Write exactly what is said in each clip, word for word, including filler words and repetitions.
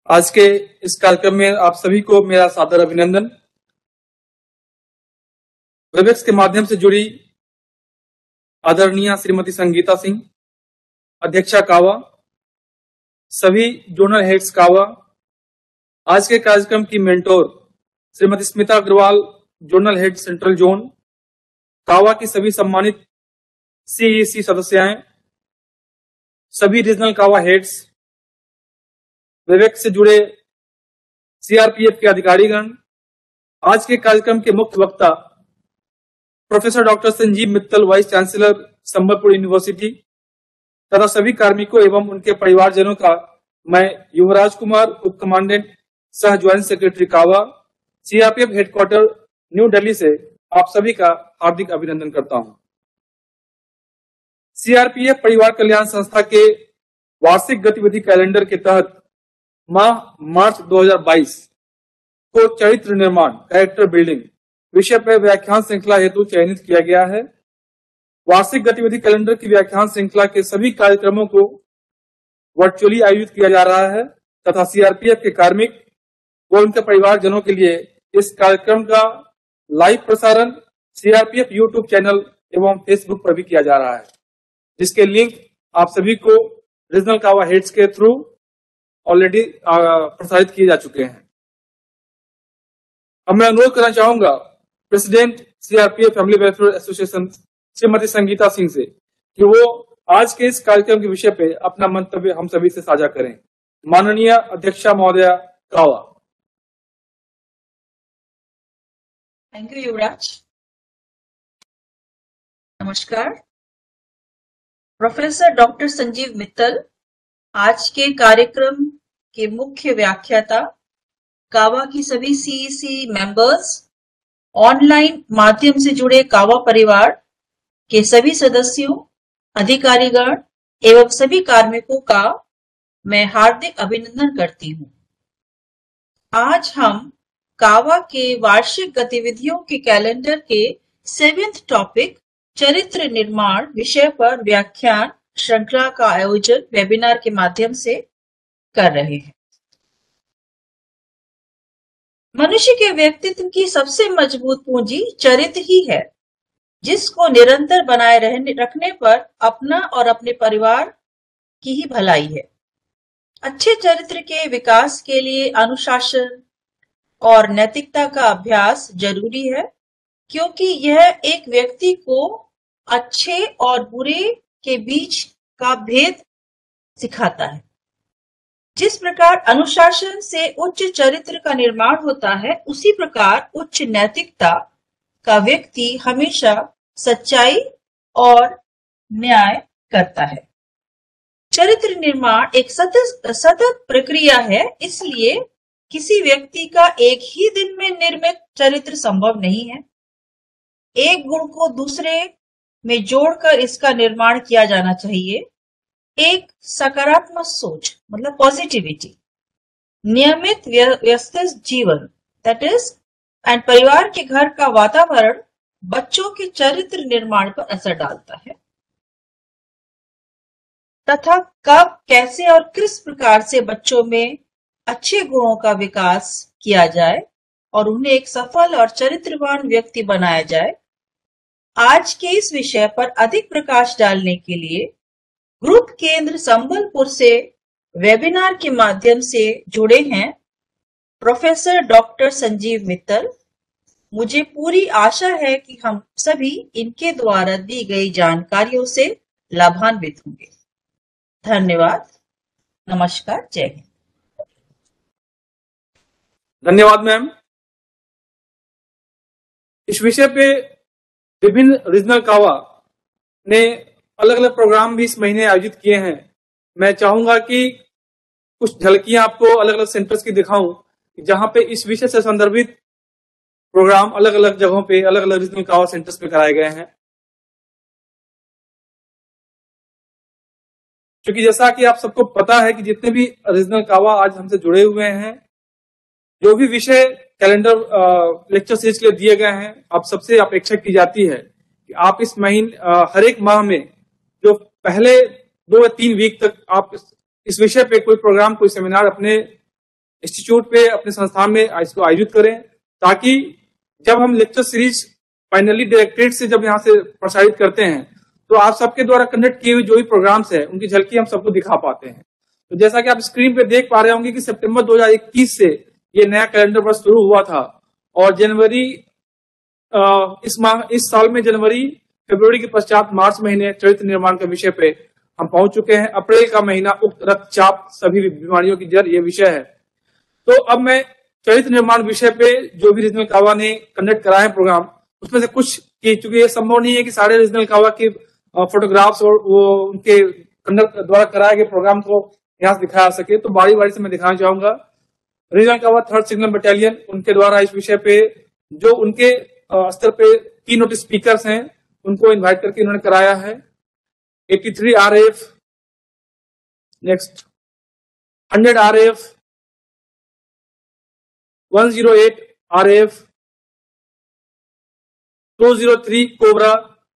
आज के इस कार्यक्रम में आप सभी को मेरा सादर अभिनंदन। वेबएक्स के माध्यम से जुड़ी आदरणीय श्रीमती संगीता सिंह, अध्यक्षा कावा, सभी जोनल हेड्स कावा, आज के कार्यक्रम की mentor Shrimati Smita Agarwal, zonal head central zone, कावा की सभी सम्मानित सीईसी सदस्याएं, सभी रीजनल कावा हेड्स, वेबएक्स से जुड़े सीआरपीएफ के अधिकारीगण, आज के कार्यक्रम के मुख्य वक्ता professor doctor Sanjeev Mittal, vice chancellor Sambalpur university, तथा सभी कार्मिकों एवं उनके परिवारजनों का मैं युवराज कुमार, उप कमांडेंट सह ज्वाइंट सेक्रेटरी कावा, सीआरपीएफ हेडक्वार्टर न्यू दिल्ली से आप सभी का हार्दिक अभिनंदन करता हूं। सीआरपीएफ परिवार कल्याण संस्था के वार्षिक गतिविधि कैलेंडर के तहत माह मार्च दो हज़ार बाईस को चरित्र निर्माण, कैरेक्टर बिल्डिंग विषय पर व्याख्यान श्रृंखला हेतु चयनित किया गया है। वार्षिक गतिविधि कैलेंडर की व्याख्यान श्रृंखला के सभी कार्यक्रमों को वर्चुअली आयोजित किया जा रहा है तथा सीआरपीएफ के कार्मिक व उनके परिवारजनों के लिए इस कार्यक्रम का लाइव प्रसारण सीआरपीएफ यूट्यूब चैनल एवं फेसबुक पर भी किया जा रहा है, जिसके लिंक आप सभी को रीजनल कावा हेड्स के थ्रू ऑलरेडी प्रसारित किए जा चुके हैं। अब मैं अनुरोध करना चाहूंगा president CRPF family welfare association Shrimati Sangeeta Singh से कि वो आज के इस कार्यक्रम के विषय पे अपना मंतव्य हम सभी से साझा करें। माननीय अध्यक्षा महोदया कावा। Thank you Yuvraj. नमस्कार। प्रोफेसर डॉक्टर संजीव मित्तल आज के कार्यक्रम के मुख्य व्याख्याता, कावा की सभी सीईसी मेंबर्स, ऑनलाइन माध्यम से जुड़े कावा परिवार के सभी सदस्यों, अधिकारीगण एवं सभी कार्मिकों का मैं हार्दिक अभिनंदन करती हूं। आज हम कावा के वार्षिक गतिविधियों के कैलेंडर के सेवेंथ टॉपिक चरित्र निर्माण विषय पर व्याख्यान श्रृंखला का आयोजन वेबिनार के माध्यम से कर रहे हैं। मनुष्य के व्यक्तित्व की सबसे मजबूत पूंजी चरित्र ही है, जिसको निरंतर बनाए रहने रखने पर अपना और अपने परिवार की ही भलाई है। अच्छे चरित्र के विकास के लिए अनुशासन और नैतिकता का अभ्यास जरूरी है, क्योंकि यह एक व्यक्ति को अच्छे और बुरे के बीच का भेद सिखाता है। जिस प्रकार अनुशासन से उच्च चरित्र का निर्माण होता है, उसी प्रकार उच्च नैतिकता का व्यक्ति हमेशा सच्चाई और न्याय करता है। चरित्र निर्माण एक सतत सतत प्रक्रिया है, इसलिए किसी व्यक्ति का एक ही दिन में निर्मित चरित्र संभव नहीं है। एक गुण को दूसरे में जोड़कर इसका निर्माण किया जाना चाहिए। एक सकारात्मक सोच मतलब पॉजिटिविटी, नियमित व्यवस्थित जीवन दैट इज एंड परिवार के घर का वातावरण बच्चों के चरित्र निर्माण पर असर डालता है तथा कब, कैसे और किस प्रकार से बच्चों में अच्छे गुणों का विकास किया जाए और उन्हें एक सफल और चरित्रवान व्यक्ति बनाया जाए। आज के इस विषय पर अधिक प्रकाश डालने के लिए ग्रुप केंद्र संबलपुर से वेबिनार के माध्यम से जुड़े हैं प्रोफेसर डॉक्टर संजीव मित्तल। मुझे पूरी आशा है कि हम सभी इनके द्वारा दी गई जानकारियों से लाभान्वित होंगे। धन्यवाद। नमस्कार। जय हिंद। धन्यवाद मैम। इस विषय पे विभिन्न रीजनल कावा ने अलग अलग प्रोग्राम भी इस महीने आयोजित किए हैं। मैं चाहूंगा कि कुछ झलकियां आपको अलग अलग सेंटर्स की दिखाऊं, जहां पे इस विषय से संदर्भित प्रोग्राम अलग अलग जगहों पे अलग अलग रीजनल कावा सेंटर्स पे कराए गए हैं। क्योंकि जैसा कि आप सबको पता है कि जितने भी रीजनल कावा आज हमसे जुड़े हुए हैं, जो भी विषय कैलेंडर लेक्चर सीरीज के लिए दिए गए हैं, आप सबसे अपेक्षा की जाती है कि आप इस महीने हर एक माह में जो पहले दो या तीन वीक तक आप इस विषय पे कोई प्रोग्राम, कोई सेमिनार अपने इंस्टीट्यूट पे अपने संस्थान में इसको आयोजित करें, ताकि जब हम लेक्चर सीरीज फाइनली डायरेक्टरेट से जब यहाँ से प्रसारित करते हैं तो आप सबके द्वारा कंडक्ट किए हुए जो भी प्रोग्राम्स है उनकी झलकी हम सबको दिखा पाते हैं। तो जैसा कि आप स्क्रीन पे देख पा रहे होंगे कि सितंबर दो हज़ार इक्कीस से ये नया कैलेंडर वर्ष शुरू हुआ था और जनवरी इस माह इस साल में जनवरी फरवरी के पश्चात मार्च महीने चरित्र निर्माण के विषय पे हम पहुंच चुके हैं। अप्रैल का महीना उक्त रक्तचाप सभी बीमारियों की जड़ ये विषय है। तो अब मैं चरित्र निर्माण विषय पे जो भी रीजनल कावा ने कंडक्ट कराए हैं प्रोग्राम, उसमें से कुछ की, चूंकि ये संभव नहीं है कि सारे रीजनल कावा की फोटोग्राफ्स और वो उनके कंडक्ट द्वारा कराए गए प्रोग्राम को यहाँ से दिखाया सके, तो बारी बारी से मैं दिखाना चाहूंगा। रीजनल कावा थर्ड सिग्नल बटालियन, उनके द्वारा इस विषय पे जो उनके स्तर पे की नोट स्पीकर्स हैं उनको इनवाइट करके इन्होंने कराया है। तिरासी RF, next hundred RF, one zero eight RF, two zero three CoBRA,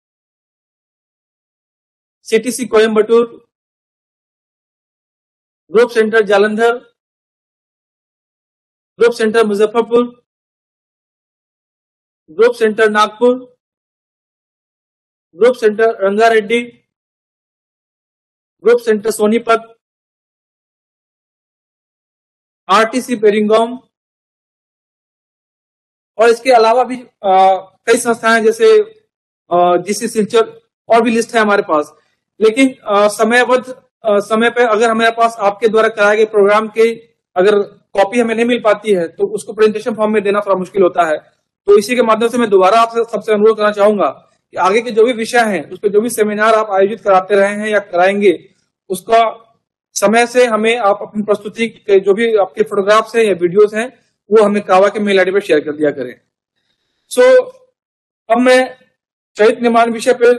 CTC Coimbatore, group centre Jalandhar, group centre Muzaffarpur, group centre Nagpur, group centre Rangareddy, group centre Sonipat, RTC Peringome, और इसके अलावा भी आ, कई संस्थाएं जैसे जीसी सिलचर और भी लिस्ट है हमारे पास। लेकिन समयबद्ध समय पे अगर हमारे पास आपके द्वारा कराए गए प्रोग्राम के अगर कॉपी हमें नहीं मिल पाती है तो उसको प्रेजेंटेशन फॉर्म में देना थोड़ा मुश्किल होता है। तो इसी के माध्यम से मैं दोबारा आपसे सबसे अनुरोध करना चाहूंगा कि आगे के जो भी विषय हैं उस पर जो भी सेमिनार आप आयोजित कराते रहे हैं या कराएंगे, उसका समय से हमें आप अपनी प्रस्तुति के जो भी आपके फोटोग्राफ्स हैं या वीडियोस हैं वो हमें कावा के मेल आईडी पर शेयर कर दिया करें। सो so, अब मैं चरित्र निर्माण विषय पर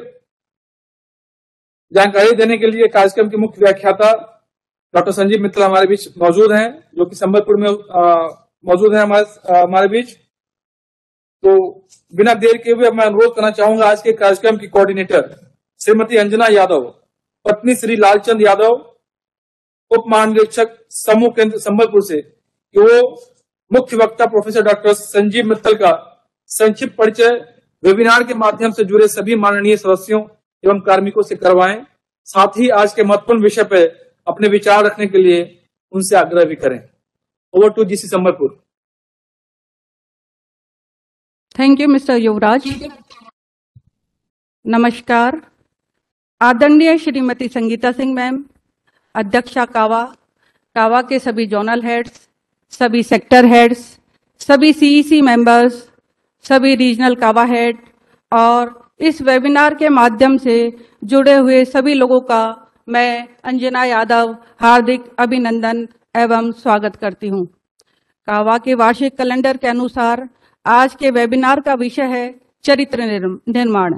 जानकारी देने के लिए कार्यक्रम के मुख्य व्याख्याता डॉक्टर संजीव मित्तल हमारे बीच मौजूद हैं, जो कि संबलपुर में मौजूद हैं हमारे हमारे बीच। तो बिना देर के हुए मैं अनुरोध करना चाहूंगा आज के कार्यक्रम की कोऑर्डिनेटर श्रीमती अंजना यादव, पत्नी श्री लालचंद यादव, उप महानिरीक्षक समूह केंद्र संबलपुर से, कि वो मुख्य वक्ता प्रोफेसर डॉक्टर संजीव मित्तल का संक्षिप्त परिचय वेबिनार के माध्यम से जुड़े सभी माननीय सदस्यों एवं कार्मिकों से करवाएं। साथ ही आज के महत्वपूर्ण विषय पर अपने विचार रखने के लिए उनसे आग्रह भी करें। Over to GC Sambalpur. Thank you mister Yuvraj. नमस्कार। आदरणीय श्रीमती संगीता सिंह मैम, अध्यक्षा कावा, कावा के सभी जोनल हेड्स, सभी सेक्टर हेड्स, सभी सीईसी मेंबर्स, सभी रीजनल कावा हेड और इस वेबिनार के माध्यम से जुड़े हुए सभी लोगों का मैं अंजना यादव हार्दिक अभिनंदन एवं स्वागत करती हूँ। कावा के वार्षिक कैलेंडर के अनुसार आज के वेबिनार का विषय है चरित्र निर्माण।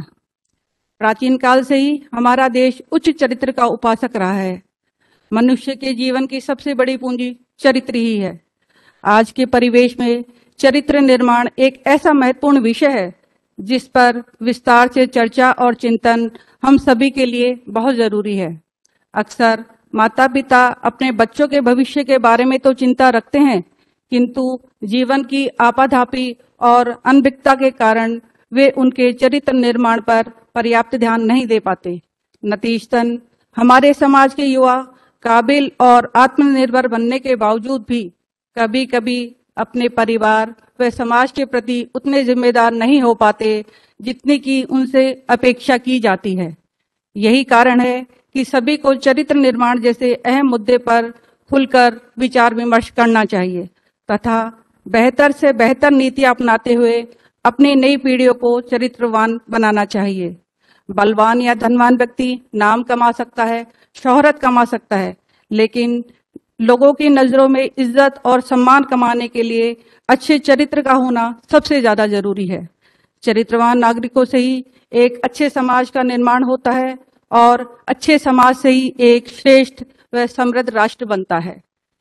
प्राचीन काल से ही हमारा देश उच्च चरित्र का उपासक रहा है। मनुष्य के जीवन की सबसे बड़ी पूंजी चरित्र ही है। आज के परिवेश में चरित्र निर्माण एक ऐसा महत्वपूर्ण विषय है जिस पर विस्तार से चर्चा और चिंतन हम सभी के लिए बहुत जरूरी है। अक्सर माता पिता अपने बच्चों के भविष्य के बारे में तो चिंता रखते हैं, किंतु जीवन की आपाधापी और अनभिज्ञता के कारण वे उनके चरित्र निर्माण पर पर्याप्त ध्यान नहीं दे पाते। नतीजतन हमारे समाज के युवा काबिल और आत्मनिर्भर बनने के बावजूद भी कभी कभी अपने परिवार व समाज के प्रति उतने जिम्मेदार नहीं हो पाते जितनी की उनसे अपेक्षा की जाती है। यही कारण है कि सभी को चरित्र निर्माण जैसे अहम मुद्दे पर खुलकर विचार विमर्श करना चाहिए तथा बेहतर से बेहतर नीतियां अपनाते हुए अपनी नई पीढ़ियों को चरित्रवान बनाना चाहिए। बलवान या धनवान व्यक्ति नाम कमा सकता है, शोहरत कमा सकता है, लेकिन लोगों की नजरों में इज्जत और सम्मान कमाने के लिए अच्छे चरित्र का होना सबसे ज्यादा जरूरी है। चरित्रवान नागरिकों से ही एक अच्छे समाज का निर्माण होता है और अच्छे समाज से ही एक श्रेष्ठ व समृद्ध राष्ट्र बनता है।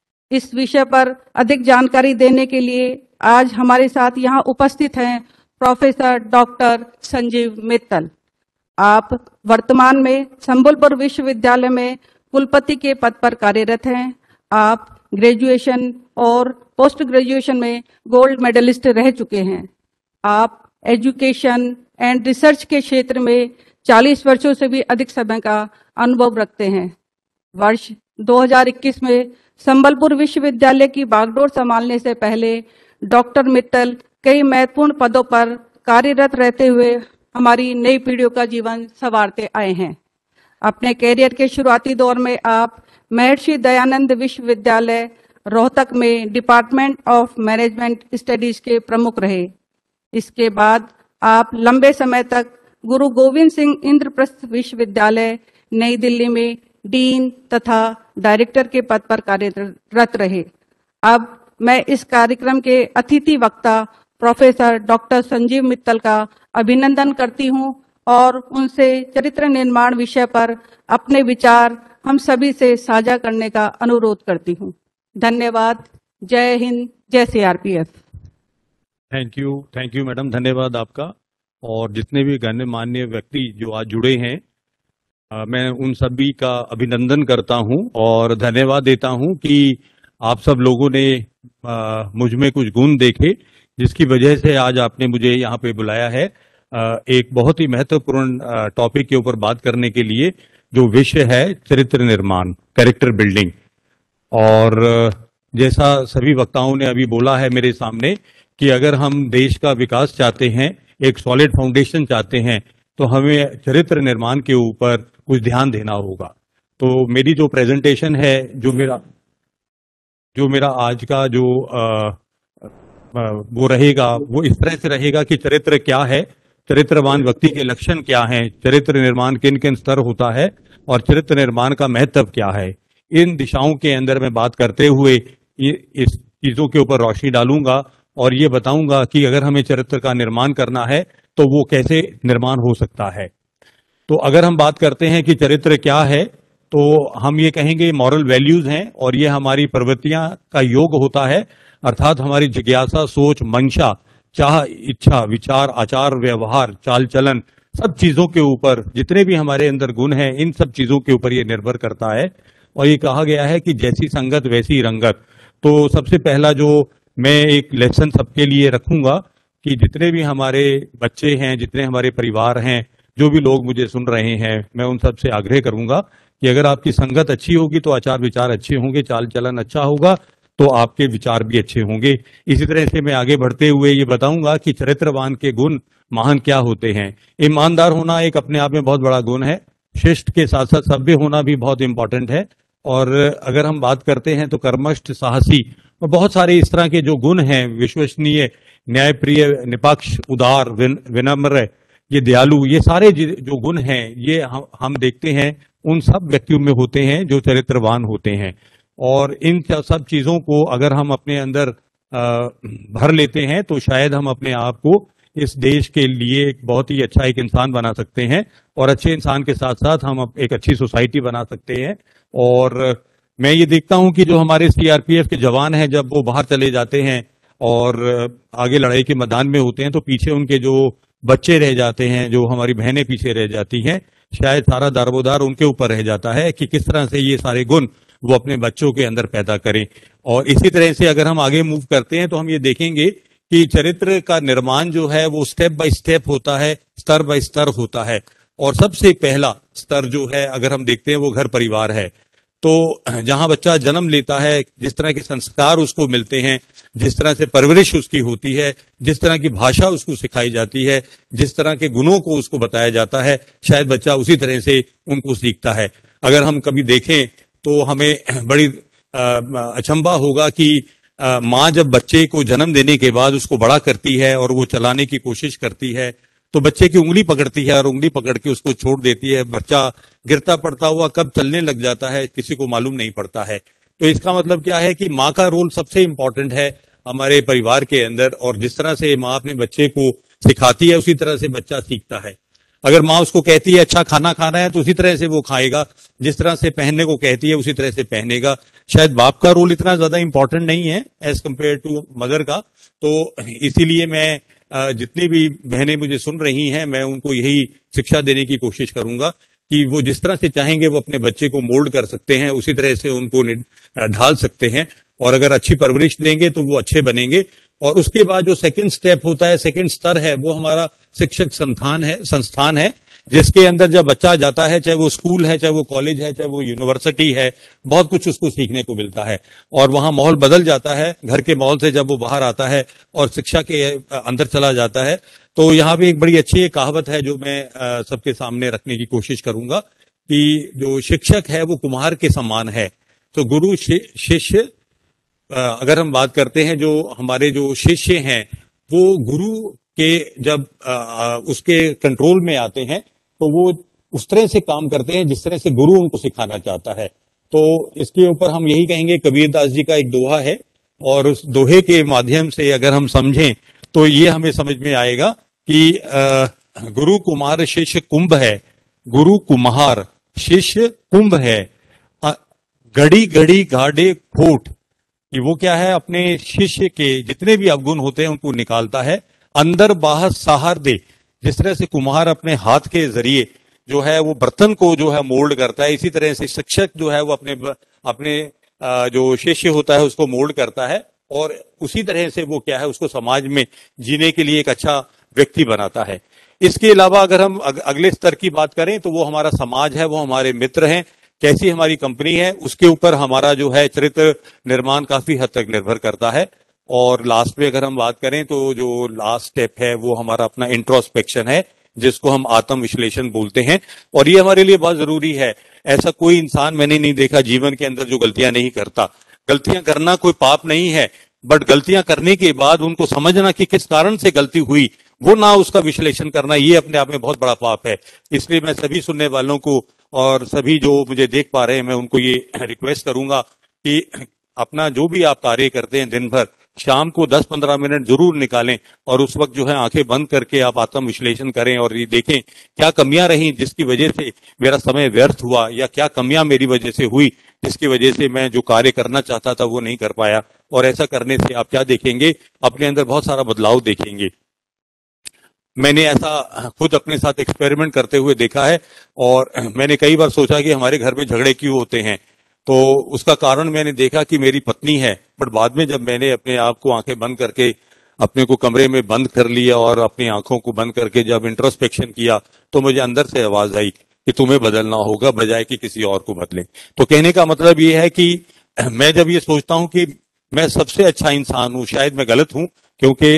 इस विषय पर अधिक जानकारी देने के लिए आज हमारे साथ यहाँ उपस्थित हैं प्रोफेसर डॉक्टर संजीव मित्तल। आप वर्तमान में संबलपुर विश्वविद्यालय में कुलपति के पद पर कार्यरत हैं। आप ग्रेजुएशन और पोस्ट ग्रेजुएशन में गोल्ड मेडलिस्ट रह चुके हैं। आप एजुकेशन एंड रिसर्च के क्षेत्र में चालीस वर्षों से भी अधिक समय का अनुभव रखते हैं। वर्ष दो हज़ार इक्कीस में संबलपुर विश्वविद्यालय की बागडोर संभालने से पहले डॉक्टर मित्तल कई महत्वपूर्ण पदों पर कार्यरत रहते हुए हमारी नई पीढ़ियों का जीवन संवारते आए हैं। अपने कैरियर के शुरुआती दौर में आप महर्षि दयानंद विश्वविद्यालय रोहतक में डिपार्टमेंट ऑफ मैनेजमेंट स्टडीज के प्रमुख रहे। इसके बाद आप लंबे समय तक गुरु गोविंद सिंह इंद्रप्रस्थ विश्वविद्यालय नई दिल्ली में डीन तथा डायरेक्टर के पद पर कार्यरत रहे। अब मैं इस कार्यक्रम के अतिथि वक्ता प्रोफेसर डॉक्टर संजीव मित्तल का अभिनंदन करती हूं और उनसे चरित्र निर्माण विषय पर अपने विचार हम सभी से साझा करने का अनुरोध करती हूं। धन्यवाद। जय हिंद, जय CRPF. Thank you, thank you madam, धन्यवाद आपका। और जितने भी गण्यमान्य व्यक्ति जो आज जुड़े हैं, आ, मैं उन सभी का अभिनंदन करता हूं और धन्यवाद देता हूं कि आप सब लोगों ने आ, मुझ में कुछ गुण देखे, जिसकी वजह से आज आपने मुझे यहाँ पे बुलाया है आ, एक बहुत ही महत्वपूर्ण टॉपिक के ऊपर बात करने के लिए, जो विषय है चरित्र निर्माण, कैरेक्टर बिल्डिंग। और जैसा सभी वक्ताओं ने अभी बोला है मेरे सामने कि अगर हम देश का विकास चाहते हैं, एक सॉलिड फाउंडेशन चाहते हैं, तो हमें चरित्र निर्माण के ऊपर कुछ ध्यान देना होगा। तो मेरी जो प्रेजेंटेशन है, जो मेरा जो मेरा आज का जो आ, आ, वो रहेगा, वो इस तरह से रहेगा कि चरित्र क्या है, चरित्रवान व्यक्ति के लक्षण क्या हैं, चरित्र निर्माण किन किन स्तर होता है और चरित्र निर्माण का महत्व क्या है। इन दिशाओं के अंदर मैं बात करते हुए इस चीजों के ऊपर रोशनी डालूंगा और ये बताऊंगा कि अगर हमें चरित्र का निर्माण करना है तो वो कैसे निर्माण हो सकता है। तो अगर हम बात करते हैं कि चरित्र क्या है, तो हम ये कहेंगे मॉरल वैल्यूज हैं और ये हमारी प्रवृत्तियां का योग होता है, अर्थात हमारी जिज्ञासा, सोच, मंशा, चाह, इच्छा, विचार, आचार, व्यवहार, चाल चलन, सब चीजों के ऊपर जितने भी हमारे अंदर गुण हैं, इन सब चीजों के ऊपर ये निर्भर करता है। और ये कहा गया है कि जैसी संगत वैसी रंगत। तो सबसे पहला जो मैं एक लेसन सबके लिए रखूंगा कि जितने भी हमारे बच्चे हैं, जितने हमारे परिवार हैं, जो भी लोग मुझे सुन रहे हैं, मैं उन सबसे आग्रह करूंगा कि अगर आपकी संगत अच्छी होगी तो आचार विचार अच्छे होंगे, चाल चलन अच्छा होगा तो आपके विचार भी अच्छे होंगे। इसी तरह से मैं आगे बढ़ते हुए ये बताऊंगा कि चरित्रवान के गुण महान क्या होते हैं। ईमानदार होना एक अपने आप में बहुत बड़ा गुण है। शिष्ट के साथ साथ सभ्य होना भी बहुत इंपॉर्टेंट है। और अगर हम बात करते हैं तो कर्मठ, साहसी और बहुत सारे इस तरह के जो गुण हैं, विश्वसनीय, न्यायप्रिय, निपक्ष, उदार, विनम्र, ये दयालु, ये सारे जो गुण हैं ये हम हम देखते हैं उन सब व्यक्तियों में होते हैं जो चरित्रवान होते हैं। और इन सब चीजों को अगर हम अपने अंदर भर लेते हैं तो शायद हम अपने आप को इस देश के लिए एक बहुत ही अच्छा एक इंसान बना सकते हैं और अच्छे इंसान के साथ साथ हम एक अच्छी सोसाइटी बना सकते हैं। और मैं ये देखता हूं कि जो हमारे सीआरपीएफ के जवान हैं, जब वो बाहर चले जाते हैं और आगे लड़ाई के मैदान में होते हैं तो पीछे उनके जो बच्चे रह जाते हैं, जो हमारी बहनें पीछे रह जाती हैं, शायद सारा दारोमदार उनके ऊपर रह जाता है कि किस तरह से ये सारे गुण वो अपने बच्चों के अंदर पैदा करें। और इसी तरह से अगर हम आगे मूव करते हैं तो हम ये देखेंगे कि चरित्र का निर्माण जो है वो स्टेप बाय स्टेप होता है, स्तर बाय स्तर होता है। और सबसे पहला स्तर जो है अगर हम देखते हैं वो घर परिवार है। तो जहां बच्चा जन्म लेता है, जिस तरह के संस्कार उसको मिलते हैं, जिस तरह से परवरिश उसकी होती है, जिस तरह की भाषा उसको सिखाई जाती है, जिस तरह के गुणों को उसको बताया जाता है, शायद बच्चा उसी तरह से उनको सीखता है। अगर हम कभी देखें तो हमें बड़ी अचंभा होगा कि माँ जब बच्चे को जन्म देने के बाद उसको बड़ा करती है और वो चलाने की कोशिश करती है तो बच्चे की उंगली पकड़ती है और उंगली पकड़ के उसको छोड़ देती है। बच्चा गिरता पड़ता हुआ कब चलने लग जाता है किसी को मालूम नहीं पड़ता है। तो इसका मतलब क्या है कि माँ का रोल सबसे इंपॉर्टेंट है हमारे परिवार के अंदर। और जिस तरह से माँ अपने बच्चे को सिखाती है उसी तरह से बच्चा सीखता है। अगर माँ उसको कहती है अच्छा खाना खाना है तो उसी तरह से वो खाएगा, जिस तरह से पहनने को कहती है उसी तरह से पहनेगा। शायद बाप का रोल इतना ज्यादा इंपॉर्टेंट नहीं है एज कम्पेयर टू मदर का। तो इसीलिए मैं जितनी भी बहनें मुझे सुन रही हैं मैं उनको यही शिक्षा देने की कोशिश करूंगा कि वो जिस तरह से चाहेंगे वो अपने बच्चे को मोल्ड कर सकते हैं, उसी तरह से उनको ढाल सकते हैं, और अगर अच्छी परवरिश देंगे तो वो अच्छे बनेंगे। और उसके बाद जो सेकंड स्टेप होता है, सेकंड स्तर है, वो हमारा शिक्षक संस्थान है संस्थान है जिसके अंदर जब बच्चा जाता है, चाहे वो स्कूल है, चाहे वो कॉलेज है, चाहे वो यूनिवर्सिटी है, बहुत कुछ उसको सीखने को मिलता है और वहां माहौल बदल जाता है। घर के माहौल से जब वो बाहर आता है और शिक्षा के अंदर चला जाता है, तो यहाँ पे एक बड़ी अच्छी कहावत है जो मैं सबके सामने रखने की कोशिश करूंगा कि जो शिक्षक है वो कुम्हार के समान है। तो गुरु शिष्य, अगर हम बात करते हैं, जो हमारे जो शिष्य हैं वो गुरु के जब आ, उसके कंट्रोल में आते हैं तो वो उस तरह से काम करते हैं जिस तरह से गुरु उनको सिखाना चाहता है। तो इसके ऊपर हम यही कहेंगे, कबीरदास जी का एक दोहा है और उस दोहे के माध्यम से अगर हम समझें तो ये हमें समझ में आएगा कि आ, गुरु कुम्हार शिष्य कुंभ है, गुरु कुम्हार शिष्य कुंभ है, घड़ी घड़ी गाड़े खोट, कि वो क्या है, अपने शिष्य के जितने भी अवगुण होते हैं उनको निकालता है, अंदर बाहर सहार दे। जिस तरह से कुम्हार अपने हाथ के जरिए जो है वो बर्तन को जो है मोल्ड करता है, इसी तरह से शिक्षक जो है वो अपने अपने जो शिष्य होता है उसको मोल्ड करता है और उसी तरह से वो क्या है उसको समाज में जीने के लिए एक अच्छा व्यक्ति बनाता है। इसके अलावा अगर हम अगले स्तर की बात करें तो वो हमारा समाज है, वो हमारे मित्र हैं, कैसी हमारी कंपनी है, उसके ऊपर हमारा जो है चरित्र निर्माण काफी हद तक निर्भर करता है। और लास्ट में अगर हम बात करें तो जो लास्ट स्टेप है वो हमारा अपना इंट्रोस्पेक्शन है, जिसको हम आत्म विश्लेषण बोलते हैं, और ये हमारे लिए बहुत जरूरी है। ऐसा कोई इंसान मैंने नहीं देखा जीवन के अंदर जो गलतियां नहीं करता। गलतियां करना कोई पाप नहीं है, बट गलतियां करने के बाद उनको समझना कि किस कारण से गलती हुई, वो ना उसका विश्लेषण करना, ये अपने आप में बहुत बड़ा पाप है। इसलिए मैं सभी सुनने वालों को और सभी जो मुझे देख पा रहे हैं, मैं उनको ये रिक्वेस्ट करूंगा कि अपना जो भी आप कार्य करते हैं दिन भर, शाम को दस पंद्रह मिनट जरूर निकालें और उस वक्त जो है आंखें बंद करके आप आत्म विश्लेषण करें और ये देखें क्या कमियां रही जिसकी वजह से मेरा समय व्यर्थ हुआ, या क्या कमियां मेरी वजह से हुई जिसकी वजह से मैं जो कार्य करना चाहता था वो नहीं कर पाया। और ऐसा करने से आप क्या देखेंगे, अपने अंदर बहुत सारा बदलाव देखेंगे। मैंने ऐसा खुद अपने साथ एक्सपेरिमेंट करते हुए देखा है और मैंने कई बार सोचा कि हमारे घर में झगड़े क्यों होते हैं, तो उसका कारण मैंने देखा कि मेरी पत्नी है। बट बाद में जब मैंने अपने आप को आंखें बंद करके अपने को कमरे में बंद कर लिया और अपनी आंखों को बंद करके जब इंट्रोस्पेक्शन किया तो मुझे अंदर से आवाज आई कि तुम्हें बदलना होगा बजाय कि किसी और को बदले। तो कहने का मतलब ये है कि मैं जब ये सोचता हूं कि मैं सबसे अच्छा इंसान हूं, शायद मैं गलत हूं, क्योंकि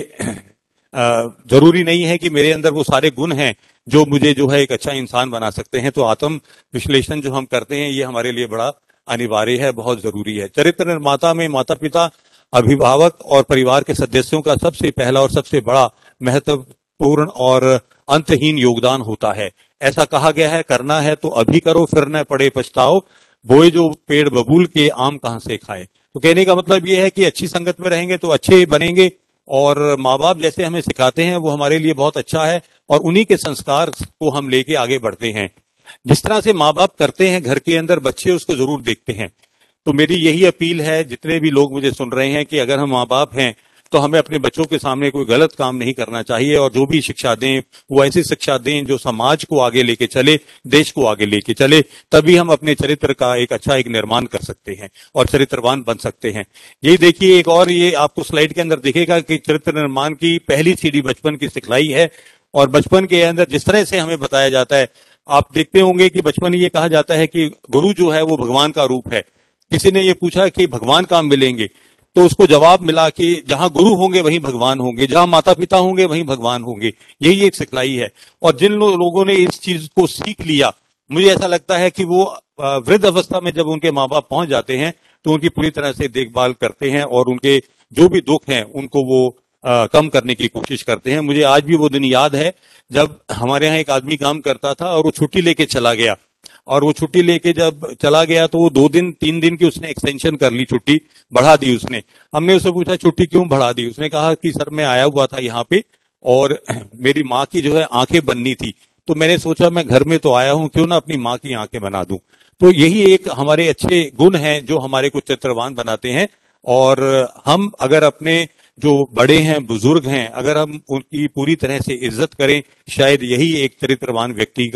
जरूरी नहीं है कि मेरे अंदर वो सारे गुण हैं जो मुझे जो है एक अच्छा इंसान बना सकते हैं। तो आत्म विश्लेषण जो हम करते हैं ये हमारे लिए बड़ा अनिवार्य है, बहुत जरूरी है। चरित्र निर्माता में माता पिता, अभिभावक और परिवार के सदस्यों का सबसे पहला और सबसे बड़ा महत्वपूर्ण और अंतहीन योगदान होता है। ऐसा कहा गया है, करना है तो अभी करो फिर न पड़े पछताओ, बोए जो पेड़ बबूल के आम कहां से खाए। तो कहने का मतलब ये है कि अच्छी संगत में रहेंगे तो अच्छे बनेंगे, और माँ बाप जैसे हमें सिखाते हैं वो हमारे लिए बहुत अच्छा है और उन्हीं के संस्कार को हम लेके आगे बढ़ते हैं। जिस तरह से माँ बाप करते हैं घर के अंदर, बच्चे उसको जरूर देखते हैं। तो मेरी यही अपील है, जितने भी लोग मुझे सुन रहे हैं, कि अगर हम माँ बाप हैं तो हमें अपने बच्चों के सामने कोई गलत काम नहीं करना चाहिए, और जो भी शिक्षा दें वो ऐसी शिक्षा दें जो समाज को आगे लेके चले, देश को आगे लेके चले। तभी हम अपने चरित्र का एक अच्छा एक निर्माण कर सकते हैं और चरित्रवान बन सकते हैं। यही देखिए एक और, ये आपको स्लाइड के अंदर दिखेगा कि चरित्र निर्माण की पहली सीढ़ी बचपन की सिखलाई है। और बचपन के अंदर जिस तरह से हमें बताया जाता है, आप देखते होंगे कि बचपन ये कहा जाता है कि गुरु जो है वो भगवान का रूप है। किसी ने ये पूछा कि भगवान कहाँ मिलेंगे, तो उसको जवाब मिला कि जहां गुरु होंगे वहीं भगवान होंगे, जहां माता पिता होंगे वहीं भगवान होंगे। यही एक सिखलाई है। और जिन लो, लोगों ने इस चीज को सीख लिया, मुझे ऐसा लगता है कि वो वृद्ध अवस्था में जब उनके माँ बाप पहुंच जाते हैं तो उनकी पूरी तरह से देखभाल करते हैं और उनके जो भी दुख हैं उनको वो आ, कम करने की कोशिश करते हैं। मुझे आज भी वो दिन याद है जब हमारे यहाँ एक आदमी काम करता था और वो छुट्टी लेके चला गया, और वो छुट्टी लेके जब चला गया तो वो दो दिन तीन दिन की उसने एक्सटेंशन कर ली, छुट्टी बढ़ा दी उसने। हमने उससे पूछा छुट्टी क्यों बढ़ा दी, उसने कहा कि सर मैं आया हुआ था यहाँ पे और मेरी माँ की जो है आंखें बननी थी, तो मैंने सोचा मैं घर में तो आया हूँ, क्यों ना अपनी माँ की आंखें बना दूं। तो यही एक हमारे अच्छे गुण हैं जो हमारे को चित्रवान बनाते हैं। और हम अगर अपने जो बड़े हैं, बुजुर्ग हैं, अगर हम उनकी पूरी तरह से इज्जत करें, शायद यही एक चरित्रवान व्यक्ति का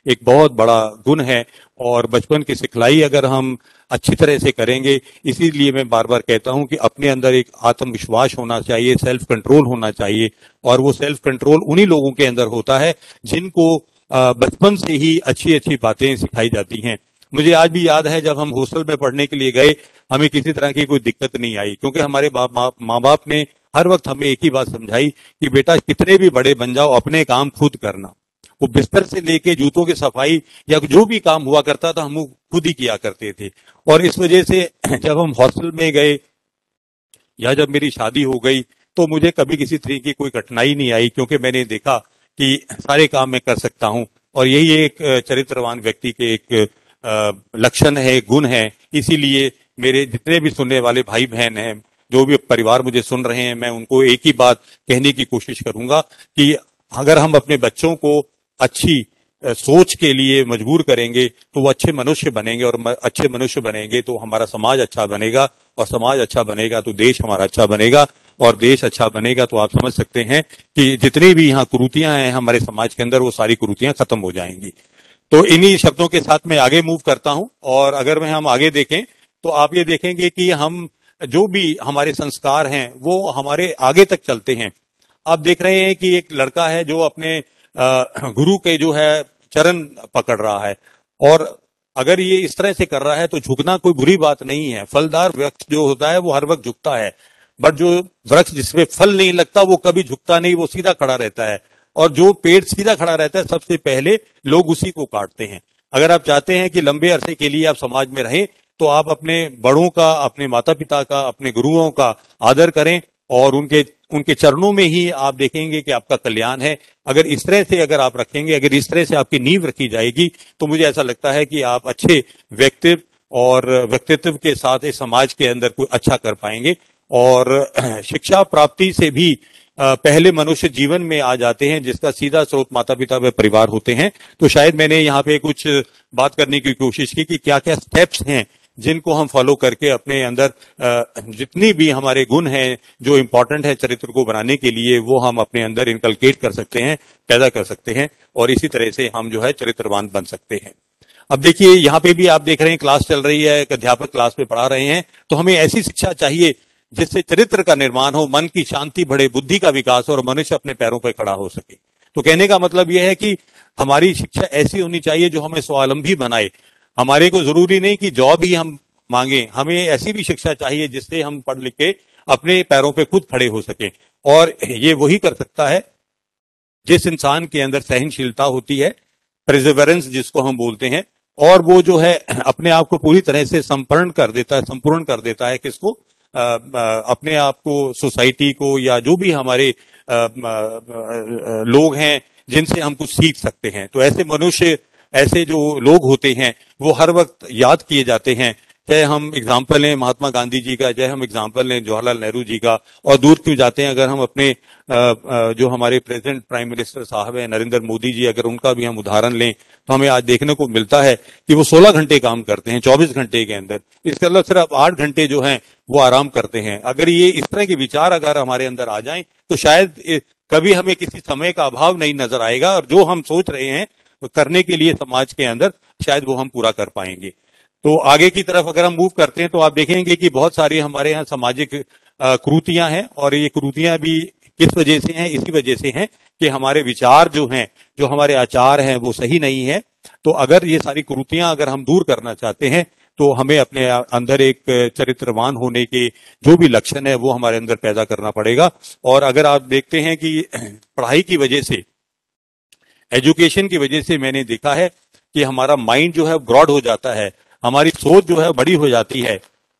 एक बहुत बड़ा गुण है और बचपन की सिखलाई अगर हम अच्छी तरह से करेंगे, इसीलिए मैं बार बार कहता हूं कि अपने अंदर एक आत्मविश्वास होना चाहिए, सेल्फ कंट्रोल होना चाहिए। और वो सेल्फ कंट्रोल उन्हीं लोगों के अंदर होता है जिनको बचपन से ही अच्छी अच्छी बातें सिखाई जाती हैं। मुझे आज भी याद है जब हम हॉस्टल में पढ़ने के लिए गए, हमें किसी तरह की कोई दिक्कत नहीं आई, क्योंकि हमारे माँ बाप ने हर वक्त हमें एक ही बात समझाई कि बेटा कितने भी बड़े बन जाओ, अपने काम खुद करना। वो बिस्तर से लेके जूतों की सफाई या जो भी काम हुआ करता था हम खुद ही किया करते थे। और इस वजह से जब हम हॉस्टल में गए या जब मेरी शादी हो गई तो मुझे कभी किसी तरह की कोई कठिनाई नहीं आई, क्योंकि मैंने देखा कि सारे काम मैं कर सकता हूं। और यही एक चरित्रवान व्यक्ति के एक लक्षण है, गुण है। इसीलिए मेरे जितने भी सुनने वाले भाई बहन हैं, जो भी परिवार मुझे सुन रहे हैं, मैं उनको एक ही बात कहने की कोशिश करूंगा कि अगर हम अपने बच्चों को अच्छी सोच के लिए मजबूर करेंगे तो वो अच्छे मनुष्य बनेंगे, और अच्छे मनुष्य बनेंगे तो हमारा समाज अच्छा बनेगा, और समाज अच्छा बनेगा तो देश हमारा अच्छा बनेगा, और देश अच्छा बनेगा तो आप समझ सकते हैं कि जितनी भी यहाँ कुरीतियां हैं हमारे समाज के अंदर, वो सारी कुरीतियां खत्म हो जाएंगी। तो इन्हीं शब्दों के साथ मैं आगे मूव करता हूं। और अगर मैं हम आगे देखें तो आप ये देखेंगे कि हम जो भी हमारे संस्कार हैं वो हमारे आगे तक चलते हैं। आप देख रहे हैं कि एक लड़का है जो अपने गुरु के जो है चरण पकड़ रहा है, और अगर ये इस तरह से कर रहा है तो झुकना कोई बुरी बात नहीं है। फलदार वृक्ष जो होता है वो हर वक्त झुकता है, बट जो वृक्ष जिसमें फल नहीं लगता वो कभी झुकता नहीं, वो सीधा खड़ा रहता है। और जो पेड़ सीधा खड़ा रहता है सबसे पहले लोग उसी को काटते हैं। अगर आप चाहते हैं कि लंबे अरसे के लिए आप समाज में रहें तो आप अपने बड़ों का, अपने माता पिता का, अपने गुरुओं का आदर करें, और उनके उनके चरणों में ही आप देखेंगे कि आपका कल्याण है। अगर इस तरह से अगर आप रखेंगे, अगर इस तरह से आपकी नींव रखी जाएगी, तो मुझे ऐसा लगता है कि आप अच्छे व्यक्तित्व और व्यक्तित्व के साथ इस समाज के अंदर कोई अच्छा कर पाएंगे। और शिक्षा प्राप्ति से भी पहले मनुष्य जीवन में आ जाते हैं जिसका सीधा स्रोत माता पिता व परिवार होते हैं। तो शायद मैंने यहाँ पे कुछ बात करने की कोशिश की कि क्या क्या स्टेप्स हैं जिनको हम फॉलो करके अपने अंदर जितनी भी हमारे गुण हैं जो इम्पोर्टेंट है चरित्र को बनाने के लिए, वो हम अपने अंदर इनकलकेट कर सकते हैं, पैदा कर सकते हैं, और इसी तरह से हम जो है चरित्रवान बन सकते हैं। अब देखिए यहाँ पे भी आप देख रहे हैं क्लास चल रही है, एक अध्यापक क्लास में पढ़ा रहे हैं, तो हमें ऐसी शिक्षा चाहिए जिससे चरित्र का निर्माण हो, मन की शांति बढ़े, बुद्धि का विकास हो और मनुष्य अपने पैरों पर खड़ा हो सके। तो कहने का मतलब यह है कि हमारी शिक्षा ऐसी होनी चाहिए जो हमें स्वावलंबी बनाए। हमारे को जरूरी नहीं कि जॉब ही हम मांगे, हमें ऐसी भी शिक्षा चाहिए जिससे हम पढ़ लिख के अपने पैरों पे खुद खड़े हो सके। और ये वही कर सकता है जिस इंसान के अंदर सहनशीलता होती है, प्रिजर्वेरेंस जिसको हम बोलते हैं, और वो जो है अपने आप को पूरी तरह से संपूर्ण कर देता है, संपूर्ण कर देता है किसको, आ, आ, अपने आप को, सोसाइटी को, या जो भी हमारे आ, आ, आ, लोग हैं जिनसे हम कुछ सीख सकते हैं। तो ऐसे मनुष्य, ऐसे जो लोग होते हैं वो हर वक्त याद किए जाते हैं। चाहे हम एग्जाम्पल लें महात्मा गांधी जी का, चाहे हम एग्जाम्पल लें जवाहरलाल नेहरू जी का, और दूर क्यों जाते हैं, अगर हम अपने जो हमारे प्रेजेंट प्राइम मिनिस्टर साहब हैं नरेंद्र मोदी जी, अगर उनका भी हम उदाहरण लें तो हमें आज देखने को मिलता है कि वो सोलह घंटे काम करते हैं चौबीस घंटे के अंदर, इसके अलावा सिर्फ आठ घंटे जो हैं वो आराम करते हैं। अगर ये इस तरह के विचार अगर हमारे अंदर आ जाएं तो शायद कभी हमें किसी समय का अभाव नहीं नजर आएगा, और जो हम सोच रहे हैं करने के लिए समाज के अंदर शायद वो हम पूरा कर पाएंगे। तो आगे की तरफ अगर हम मूव करते हैं तो आप देखेंगे कि बहुत सारी हमारे यहाँ सामाजिक कुरीतियां हैं, और ये कुरीतियां भी किस वजह से हैं, इसी वजह से हैं कि हमारे विचार जो हैं, जो हमारे आचार हैं वो सही नहीं है। तो अगर ये सारी कुरीतियां अगर हम दूर करना चाहते हैं तो हमें अपने अंदर एक चरित्रवान होने के जो भी लक्षण है वो हमारे अंदर पैदा करना पड़ेगा। और अगर आप देखते हैं कि पढ़ाई की वजह से, एजुकेशन की वजह से मैंने देखा है कि हमारा माइंड जो है ब्रॉड हो जाता है, हमारी सोच जो है बड़ी हो जाती है,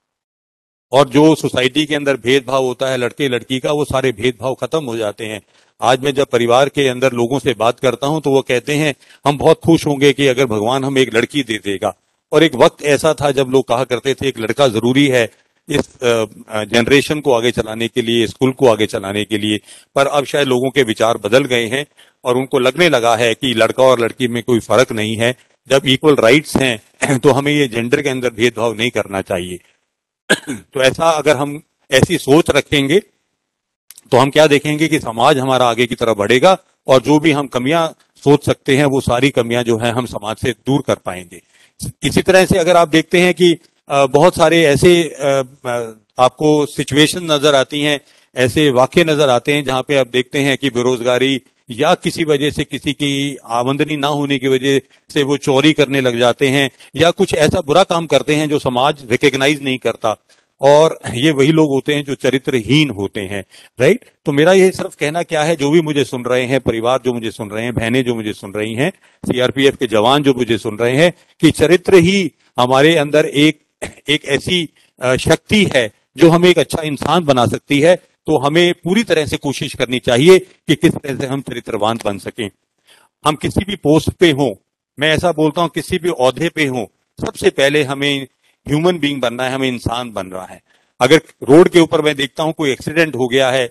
और जो सोसाइटी के अंदर भेदभाव होता है लड़के लड़की का, वो सारे भेदभाव खत्म हो जाते हैं। आज मैं जब परिवार के अंदर लोगों से बात करता हूं तो वो कहते हैं हम बहुत खुश होंगे कि अगर भगवान हमें एक लड़की दे देगा। और एक वक्त ऐसा था जब लोग कहा करते थे एक लड़का जरूरी है इस जनरेशन को आगे चलाने के लिए, स्कूल को आगे चलाने के लिए, पर अब शायद लोगों के विचार बदल गए हैं और उनको लगने लगा है कि लड़का और लड़की में कोई फर्क नहीं है। जब इक्वल राइट्स हैं तो हमें ये जेंडर के अंदर भेदभाव नहीं करना चाहिए। तो ऐसा अगर हम ऐसी सोच रखेंगे तो हम क्या देखेंगे कि समाज हमारा आगे की तरफ बढ़ेगा, और जो भी हम कमियां सोच सकते हैं, वो सारी कमियां जो है हम समाज से दूर कर पाएंगे। इसी तरह से अगर आप देखते हैं कि अ, बहुत सारे ऐसे अ, आपको सिचुएशन नजर आती हैं, ऐसे वाक्य नजर आते हैं जहां पे आप देखते हैं कि बेरोजगारी या किसी वजह से किसी की आमदनी ना होने की वजह से वो चोरी करने लग जाते हैं या कुछ ऐसा बुरा काम करते हैं जो समाज रिकॉग्नाइज नहीं करता, और ये वही लोग होते हैं जो चरित्रहीन होते हैं। राइट। तो मेरा ये सिर्फ कहना क्या है, जो भी मुझे सुन रहे हैं, परिवार जो मुझे सुन रहे हैं, बहनें जो मुझे सुन रही हैं, सीआरपीएफ के जवान जो मुझे सुन रहे हैं, कि चरित्र ही हमारे अंदर एक एक ऐसी अ, शक्ति है जो हमें एक अच्छा इंसान बना सकती है। तो हमें पूरी तरह से कोशिश करनी चाहिए कि किस तरह से हम चरित्रवान बन सकें। हम किसी भी पोस्ट पे हों, मैं ऐसा बोलता हूं किसी भी ओहदे पे हों, सबसे पहले हमें ह्यूमन बीइंग बनना है, हमें इंसान बन रहा है। अगर रोड के ऊपर मैं देखता हूं कोई एक्सीडेंट हो गया है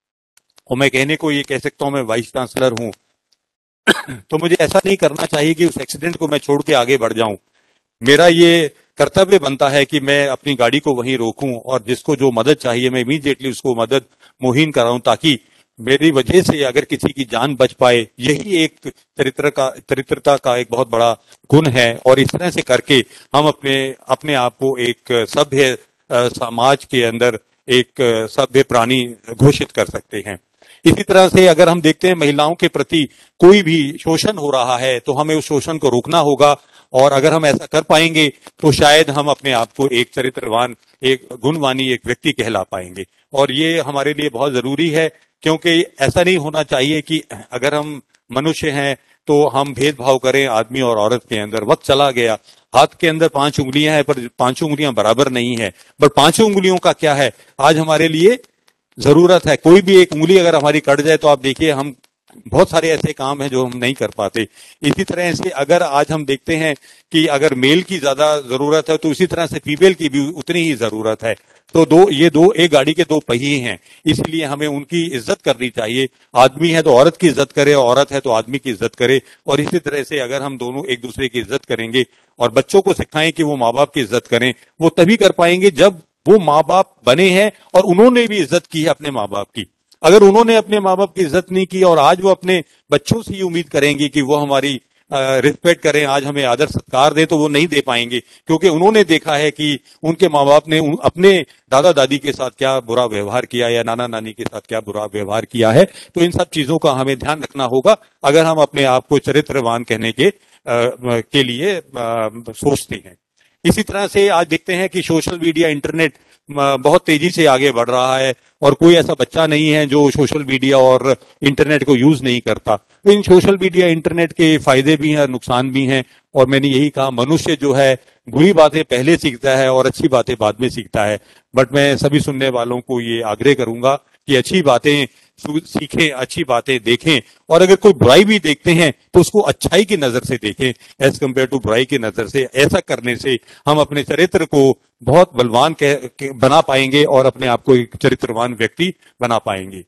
और मैं कहने को ये कह सकता हूं मैं वाइस चांसलर हूं, तो मुझे ऐसा नहीं करना चाहिए कि उस एक्सीडेंट को मैं छोड़ के आगे बढ़ जाऊं। मेरा ये कर्तव्य बनता है कि मैं अपनी गाड़ी को वहीं रोकूं और जिसको जो मदद चाहिए मैं इमीडिएटली उसको मदद मुहीन कराऊं, ताकि मेरी वजह से अगर किसी की जान बच पाए। यही एक चरित्र का चरित्रता का एक बहुत बड़ा गुण है, और इस तरह से करके हम अपने अपने आप को एक सभ्य अ, समाज के अंदर एक अ, सभ्य प्राणी घोषित कर सकते हैं। इसी तरह से अगर हम देखते हैं महिलाओं के प्रति कोई भी शोषण हो रहा है तो हमें उस शोषण को रोकना होगा, और अगर हम ऐसा कर पाएंगे तो शायद हम अपने आप को एक चरित्रवान, एक गुणवानी एक व्यक्ति कहला पाएंगे। और ये हमारे लिए बहुत जरूरी है, क्योंकि ऐसा नहीं होना चाहिए कि अगर हम मनुष्य हैं तो हम भेदभाव करें आदमी और औरत के अंदर। वक्त चला गया, हाथ के अंदर पांच उंगलियां हैं पर पांचों उंगलियां बराबर नहीं है। बट पांचों उंगलियों का क्या है, आज हमारे लिए जरूरत है। कोई भी एक उंगली अगर हमारी कट जाए तो आप देखिए हम बहुत सारे ऐसे काम हैं जो हम नहीं कर पाते। इसी तरह से अगर आज हम देखते हैं कि अगर मेल की ज्यादा जरूरत है तो इसी तरह से फीमेल की भी उतनी ही जरूरत है। तो दो ये दो एक गाड़ी के दो पहिए हैं, इसलिए हमें उनकी इज्जत करनी चाहिए। आदमी है तो औरत की इज्जत करे, औरत है तो आदमी की इज्जत करे। और इसी तरह से अगर हम दोनों एक दूसरे की इज्जत करेंगे और बच्चों को सिखाएं कि वो माँ बाप की इज्जत करें, वो तभी कर पाएंगे जब वो माँ बाप बने हैं और उन्होंने भी इज्जत की है अपने माँ बाप की। अगर उन्होंने अपने माँ बाप की इज्जत नहीं की और आज वो अपने बच्चों से ही उम्मीद करेंगे कि वो हमारी रिस्पेक्ट करें, आज हमें आदर सत्कार दें, तो वो नहीं दे पाएंगे, क्योंकि उन्होंने देखा है कि उनके माँ बाप ने अपने दादा दादी के साथ क्या बुरा व्यवहार किया या नाना नानी के साथ क्या बुरा व्यवहार किया है। तो इन सब चीजों का हमें ध्यान रखना होगा अगर हम अपने आप को चरित्रवान कहने के आ, के लिए आ, सोचते हैं। इसी तरह से आज देखते हैं कि सोशल मीडिया, इंटरनेट बहुत तेजी से आगे बढ़ रहा है और कोई ऐसा बच्चा नहीं है जो सोशल मीडिया और इंटरनेट को यूज नहीं करता। तो इन सोशल मीडिया इंटरनेट के फायदे भी हैं, नुकसान भी हैं। और मैंने यही कहा, मनुष्य जो है बुरी बातें पहले सीखता है और अच्छी बातें बाद में सीखता है। बट मैं सभी सुनने वालों को ये आग्रह करूंगा कि अच्छी बातें सीखें, अच्छी बातें देखें, और अगर कोई बुराई भी देखते हैं तो उसको अच्छाई की नजर से देखें एज कम्पेयर टू बुराई की नजर से। ऐसा करने से हम अपने चरित्र को बहुत बलवान कह, के बना पाएंगे और अपने आप को एक चरित्रवान व्यक्ति बना पाएंगे।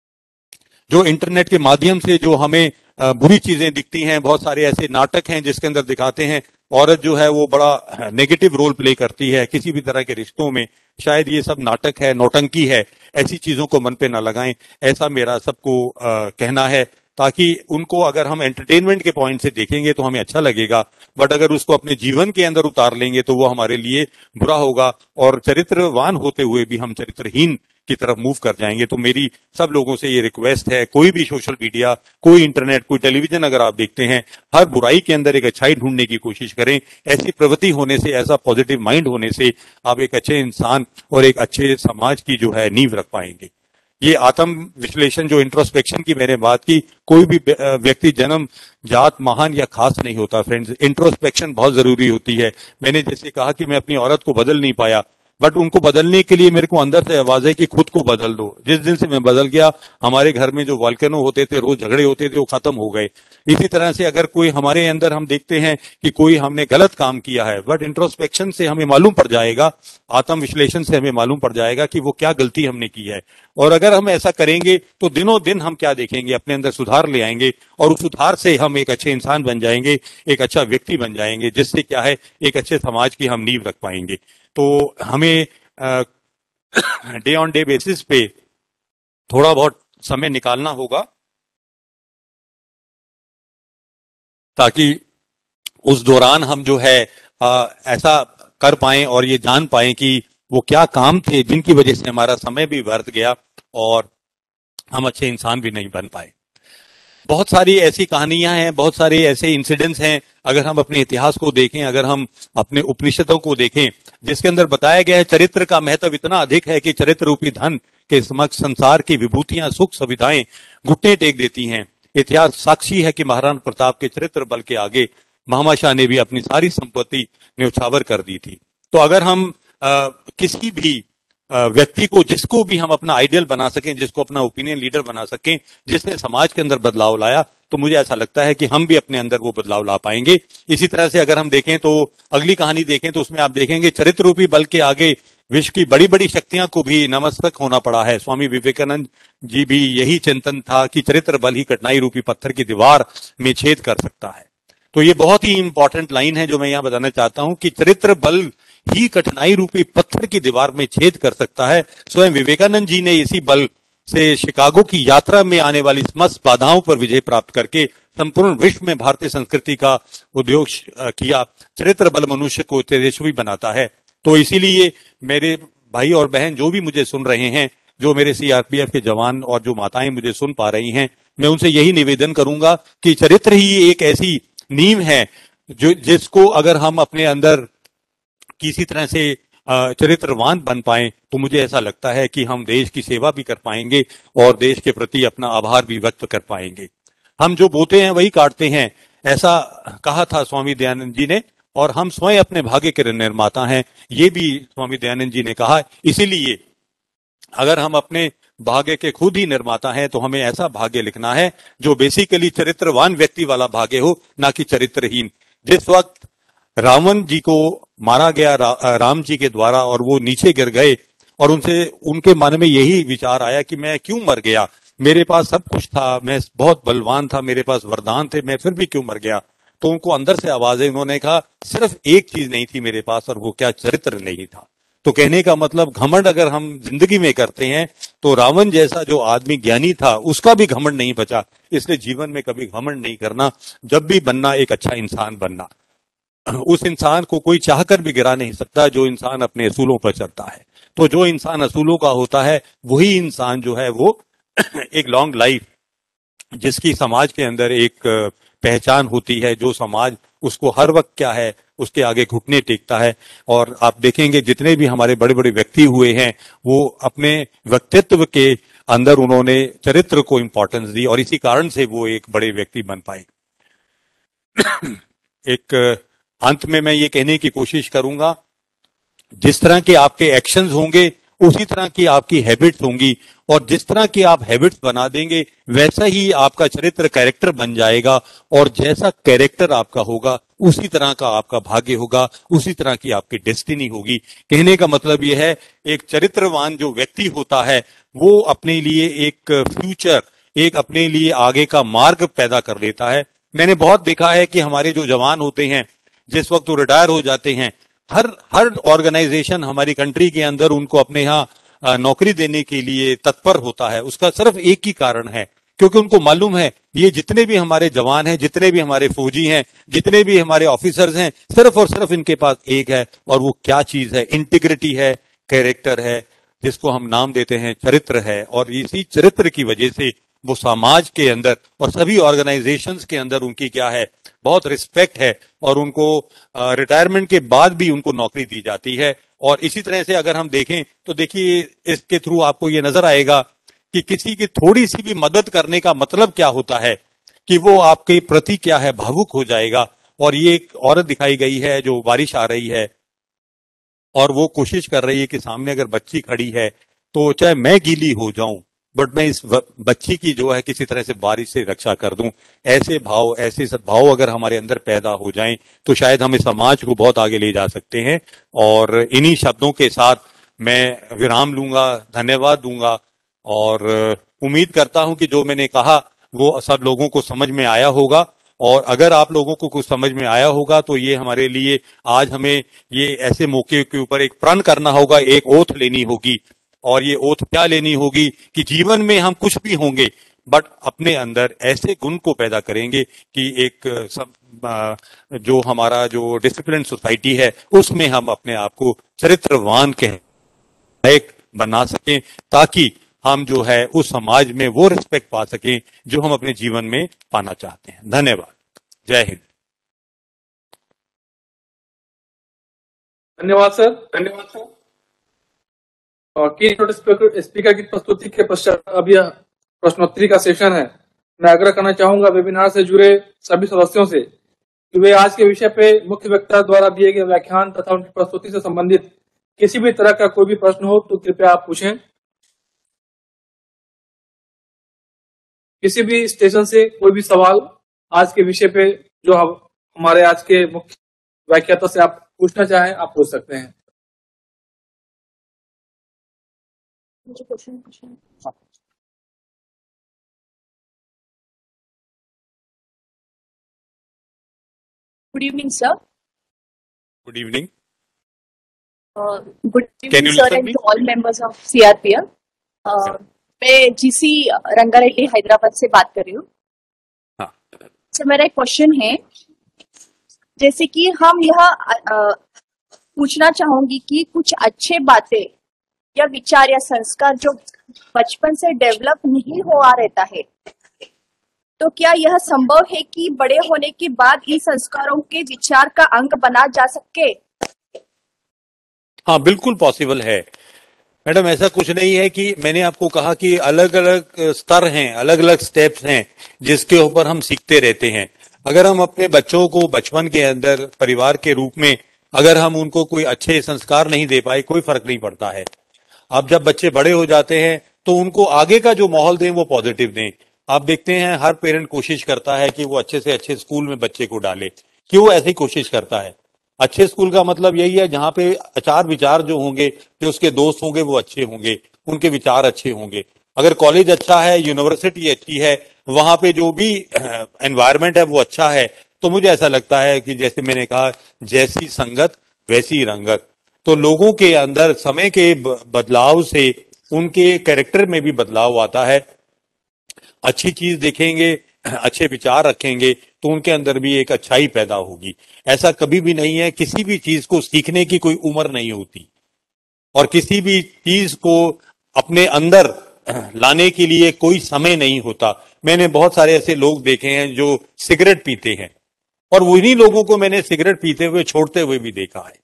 जो इंटरनेट के माध्यम से जो हमें बुरी चीजें दिखती हैं, बहुत सारे ऐसे नाटक हैं जिसके अंदर दिखाते हैं औरत जो है वो बड़ा नेगेटिव रोल प्ले करती है किसी भी तरह के रिश्तों में। शायद ये सब नाटक है, नौटंकी है। ऐसी चीजों को मन पे ना लगाएं, ऐसा मेरा सबको आ, कहना है, ताकि उनको अगर हम एंटरटेनमेंट के पॉइंट से देखेंगे तो हमें अच्छा लगेगा, बट अगर उसको अपने जीवन के अंदर उतार लेंगे तो वो हमारे लिए बुरा होगा और चरित्रवान होते हुए भी हम चरित्रहीन की तरफ मूव कर जाएंगे। तो मेरी सब लोगों से ये रिक्वेस्ट है, कोई भी सोशल मीडिया, कोई इंटरनेट, कोई टेलीविजन अगर आप देखते हैं, हर बुराई के अंदर एक अच्छाई ढूंढने की कोशिश करें। ऐसी प्रवृत्ति होने से, ऐसा पॉजिटिव माइंड होने से आप एक अच्छे इंसान और एक अच्छे समाज की जो है नींव रख पाएंगे। ये आत्म विश्लेषण, जो इंट्रोस्पेक्शन की मैंने बात की, कोई भी व्यक्ति जन्म जात महान या खास नहीं होता फ्रेंड्स। इंट्रोस्पेक्शन बहुत जरूरी होती है। मैंने जैसे कहा कि मैं अपनी औरत को बदल नहीं पाया, बट उनको बदलने के लिए मेरे को अंदर से आवाज है कि खुद को बदल दो। जिस दिन से मैं बदल गया, हमारे घर में जो वॉल्केनो होते थे, रोज झगड़े होते थे, वो खत्म हो गए। इसी तरह से अगर कोई हमारे अंदर हम देखते हैं कि कोई हमने गलत काम किया है, बट इंट्रोस्पेक्शन से हमें मालूम पड़ जाएगा, आत्म विश्लेषण से हमें मालूम पड़ जाएगा कि वो क्या गलती हमने की है। और अगर हम ऐसा करेंगे तो दिनों दिन हम क्या देखेंगे, अपने अंदर सुधार ले आएंगे और उस सुधार से हम एक अच्छे इंसान बन जाएंगे, एक अच्छा व्यक्ति बन जाएंगे, जिससे क्या है एक अच्छे समाज की हम नींव रख पाएंगे। तो हमें डे ऑन डे बेसिस पे थोड़ा बहुत समय निकालना होगा ताकि उस दौरान हम जो है आ, ऐसा कर पाएं और ये जान पाएं कि वो क्या काम थे जिनकी वजह से हमारा समय भी व्यर्थ गया और हम अच्छे इंसान भी नहीं बन पाए। बहुत सारी ऐसी कहानियां हैं, बहुत सारे ऐसे इंसिडेंट्स हैं, अगर हम अपने इतिहास को देखें, अगर हम अपने उपनिषदों को देखें, जिसके अंदर बताया गया है चरित्र का महत्व इतना अधिक है कि चरित्र रूपी धन के समक्ष संसार की विभूतियां, सुख सुविधाएं घुटने टेक देती हैं। इतिहास साक्षी है कि महाराणा प्रताप के चरित्र बल के आगे महामाशाह ने भी अपनी सारी संपत्ति न्यौछावर कर दी थी। तो अगर हम आ, किसी भी व्यक्ति को, जिसको भी हम अपना आइडियल बना सकें, जिसको अपना ओपिनियन लीडर बना सकें, जिसने समाज के अंदर बदलाव लाया, तो मुझे ऐसा लगता है कि हम भी अपने अंदर वो बदलाव ला पाएंगे। इसी तरह से अगर हम देखें तो अगली कहानी देखें तो उसमें आप देखेंगे चरित्र रूपी बल के आगे विश्व की बड़ी बड़ी शक्तियां को भी नमस्तक होना पड़ा है। स्वामी विवेकानंद जी भी यही चिंतन था कि चरित्र बल ही कठिनाई रूपी पत्थर की दीवार में छेद कर सकता है। तो ये बहुत ही इंपॉर्टेंट लाइन है जो मैं यहाँ बताना चाहता हूं कि चरित्र बल ही कठिनाई रूपी पत्थर की दीवार में छेद कर सकता है। स्वयं विवेकानंद जी ने इसी बल से शिकागो की यात्रा में आने वाली समस्त बाधाओं पर विजय प्राप्त करके संपूर्ण विश्व में भारतीय संस्कृति का उद्योग किया। चरित्र बल मनुष्य को तेजस्वी बनाता है। तो इसीलिए मेरे भाई और बहन जो भी मुझे सुन रहे हैं, जो मेरे सीआरपीएफ के जवान और जो माताएं मुझे सुन पा रही हैं, मैं उनसे यही निवेदन करूंगा कि चरित्र ही एक ऐसी नींव है जो जिसको अगर हम अपने अंदर किसी तरह से चरित्रवान बन पाए तो मुझे ऐसा लगता है कि हम देश की सेवा भी कर पाएंगे और देश के प्रति अपना आभार भी व्यक्त कर पाएंगे। हम जो बोते हैं वही काटते हैं, ऐसा कहा था स्वामी दयानंद जी ने, और हम स्वयं अपने भाग्य के निर्माता हैं, ये भी स्वामी दयानंद जी ने कहा। इसीलिए अगर हम अपने भाग्य के खुद ही निर्माता हैं तो हमें ऐसा भाग्य लिखना है जो बेसिकली चरित्रवान व्यक्ति वाला भाग्य हो, ना कि चरित्रहीन। जिस वक्त रावण जी को मारा गया रा, राम जी के द्वारा और वो नीचे गिर गए और उनसे उनके मन में यही विचार आया कि मैं क्यों मर गया, मेरे पास सब कुछ था, मैं बहुत बलवान था, मेरे पास वरदान थे, मैं फिर भी क्यों मर गया। तो उनको अंदर से आवाज है, उन्होंने कहा सिर्फ एक चीज नहीं थी मेरे पास और वो क्या, चरित्र नहीं था। तो कहने का मतलब घमंड अगर हम जिंदगी में करते हैं तो रावण जैसा जो आदमी ज्ञानी था उसका भी घमंड नहीं बचा। इसलिए जीवन में कभी घमंड नहीं करना, जब भी बनना एक अच्छा इंसान बनना। उस इंसान को कोई चाहकर भी गिरा नहीं सकता जो इंसान अपने असूलों पर चलता है। तो जो इंसान असूलों का होता है वही इंसान जो है वो एक लॉन्ग लाइफ, जिसकी समाज के अंदर एक पहचान होती है, जो समाज उसको हर वक्त क्या है उसके आगे घुटने टेकता है। और आप देखेंगे जितने भी हमारे बड़े बड़े व्यक्ति हुए हैं वो अपने व्यक्तित्व के अंदर उन्होंने चरित्र को इंपॉर्टेंस दी और इसी कारण से वो एक बड़े व्यक्ति बन पाए। एक अंत में मैं ये कहने की कोशिश करूंगा, जिस तरह के आपके एक्शंस होंगे उसी तरह की आपकी हैबिट्स होंगी, और जिस तरह की आप हैबिट्स बना देंगे वैसा ही आपका चरित्र कैरेक्टर बन जाएगा, और जैसा कैरेक्टर आपका होगा उसी तरह का आपका भाग्य होगा, उसी तरह की आपकी डेस्टिनी होगी। कहने का मतलब यह है एक चरित्रवान जो व्यक्ति होता है वो अपने लिए एक फ्यूचर, एक अपने लिए आगे का मार्ग पैदा कर लेता है। मैंने बहुत देखा है कि हमारे जो जवान होते हैं जिस वक्त वो रिटायर हो जाते हैं, हर हर ऑर्गेनाइजेशन हमारी कंट्री के अंदर उनको अपने यहाँ नौकरी देने के लिए तत्पर होता है। उसका सिर्फ एक ही कारण है, क्योंकि उनको मालूम है ये जितने भी हमारे जवान हैं, जितने भी हमारे फौजी हैं, जितने भी हमारे ऑफिसर्स हैं, सिर्फ और सिर्फ इनके पास एक है, और वो क्या चीज है, इंटीग्रिटी है, कैरेक्टर है, जिसको हम नाम देते हैं चरित्र है। और इसी चरित्र की वजह से वो समाज के अंदर और सभी ऑर्गेनाइजेशंस के अंदर उनकी क्या है, बहुत रिस्पेक्ट है, और उनको रिटायरमेंट के बाद भी उनको नौकरी दी जाती है। और इसी तरह से अगर हम देखें तो देखिए इसके थ्रू आपको ये नजर आएगा कि किसी की थोड़ी सी भी मदद करने का मतलब क्या होता है, कि वो आपके प्रति क्या है, भावुक हो जाएगा। और ये एक औरत दिखाई गई है जो बारिश आ रही है और वो कोशिश कर रही है कि सामने अगर बच्ची खड़ी है तो चाहे मैं गीली हो जाऊं बट मैं इस बच्ची की जो है किसी तरह से बारिश से रक्षा कर दूं। ऐसे भाव, ऐसे सद्भाव अगर हमारे अंदर पैदा हो जाएं तो शायद हम इस समाज को बहुत आगे ले जा सकते हैं। और इन्हीं शब्दों के साथ मैं विराम लूंगा, धन्यवाद दूंगा, और उम्मीद करता हूं कि जो मैंने कहा वो सब लोगों को समझ में आया होगा। और अगर आप लोगों को कुछ समझ में आया होगा तो ये हमारे लिए आज हमें ये ऐसे मौके के ऊपर एक प्रण करना होगा, एक ओथ लेनी होगी। और ये ओथ क्या लेनी होगी कि जीवन में हम कुछ भी होंगे बट अपने अंदर ऐसे गुण को पैदा करेंगे कि एक सब आ, जो हमारा जो डिसिप्लिन सोसाइटी है उसमें हम अपने आप को चरित्रवान के लायक बना सकें, ताकि हम जो है उस समाज में वो रिस्पेक्ट पा सकें जो हम अपने जीवन में पाना चाहते हैं। धन्यवाद। जय हिंद। धन्यवाद सर। धन्यवाद सर। और की नोट स्पीकर, स्पीकर की प्रस्तुति के पश्चात अब यह प्रश्नोत्तरी का सेशन है। मैं आग्रह करना चाहूंगा वेबिनार से जुड़े सभी सदस्यों से कि वे आज के विषय पे मुख्य वक्ता द्वारा दिए गए व्याख्यान तथा उनकी प्रस्तुति से संबंधित किसी भी तरह का कोई भी प्रश्न हो तो कृपया आप पूछें। किसी भी स्टेशन से कोई भी सवाल आज के विषय पे जो हम हमारे आज के मुख्य व्याख्याता से आप पूछना चाहें आप पूछ सकते हैं। मुझे question question good evening sir. Good evening. गुड Can evening you sir listen and me? To all members of CRPF. मैं जीसी रंगारेड्डी हैदराबाद से बात कर रही हूँ। हाँ। सर मेरा एक क्वेश्चन है, जैसे कि हम यह अ, पूछना चाहूंगी कि कुछ अच्छे बातें या विचार या संस्कार जो बचपन से डेवलप नहीं हुआ रहता है, तो क्या यह संभव है कि बड़े होने के बाद इन संस्कारों के विचार का अंग बना जा सके? हाँ, बिल्कुल पॉसिबल है मैडम। ऐसा कुछ नहीं है कि मैंने आपको कहा कि अलग अलग स्तर हैं, अलग अलग स्टेप्स हैं जिसके ऊपर हम सीखते रहते हैं। अगर हम अपने बच्चों को बचपन के अंदर परिवार के रूप में अगर हम उनको कोई अच्छे संस्कार नहीं दे पाए, कोई फर्क नहीं पड़ता है। अब जब बच्चे बड़े हो जाते हैं तो उनको आगे का जो माहौल दें वो पॉजिटिव दें। आप देखते हैं हर पेरेंट कोशिश करता है कि वो अच्छे से अच्छे स्कूल में बच्चे को डाले। क्यों ऐसी कोशिश करता है? अच्छे स्कूल का मतलब यही है जहां पे आचार विचार जो होंगे, जो उसके दोस्त होंगे वो अच्छे होंगे, उनके विचार अच्छे होंगे। अगर कॉलेज अच्छा है, यूनिवर्सिटी अच्छी है, वहां पे जो भी एनवायरनमेंट है वो अच्छा है, तो मुझे ऐसा लगता है कि जैसे मैंने कहा, जैसी संगत वैसी रंगत। तो लोगों के अंदर समय के बदलाव से उनके कैरेक्टर में भी बदलाव आता है। अच्छी चीज देखेंगे, अच्छे विचार रखेंगे तो उनके अंदर भी एक अच्छाई पैदा होगी। ऐसा कभी भी नहीं है, किसी भी चीज को सीखने की कोई उम्र नहीं होती और किसी भी चीज को अपने अंदर लाने के लिए कोई समय नहीं होता। मैंने बहुत सारे ऐसे लोग देखे हैं जो सिगरेट पीते हैं और उन्हीं लोगों को मैंने सिगरेट पीते हुए छोड़ते हुए भी देखा है।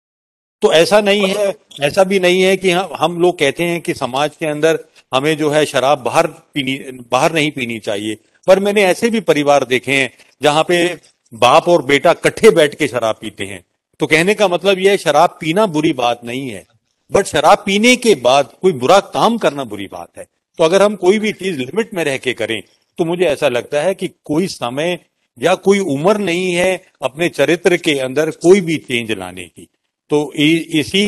तो ऐसा नहीं है, ऐसा भी नहीं है कि हम हम लोग कहते हैं कि समाज के अंदर हमें जो है शराब बाहर पीनी बाहर नहीं पीनी चाहिए, पर मैंने ऐसे भी परिवार देखे हैं जहां पे बाप और बेटा इकट्ठे बैठ के शराब पीते हैं। तो कहने का मतलब यह है शराब पीना बुरी बात नहीं है, बट शराब पीने के बाद कोई बुरा काम करना बुरी बात है। तो अगर हम कोई भी चीज लिमिट में रह के करें तो मुझे ऐसा लगता है कि कोई समय या कोई उम्र नहीं है अपने चरित्र के अंदर कोई भी चेंज लाने की। तो इसी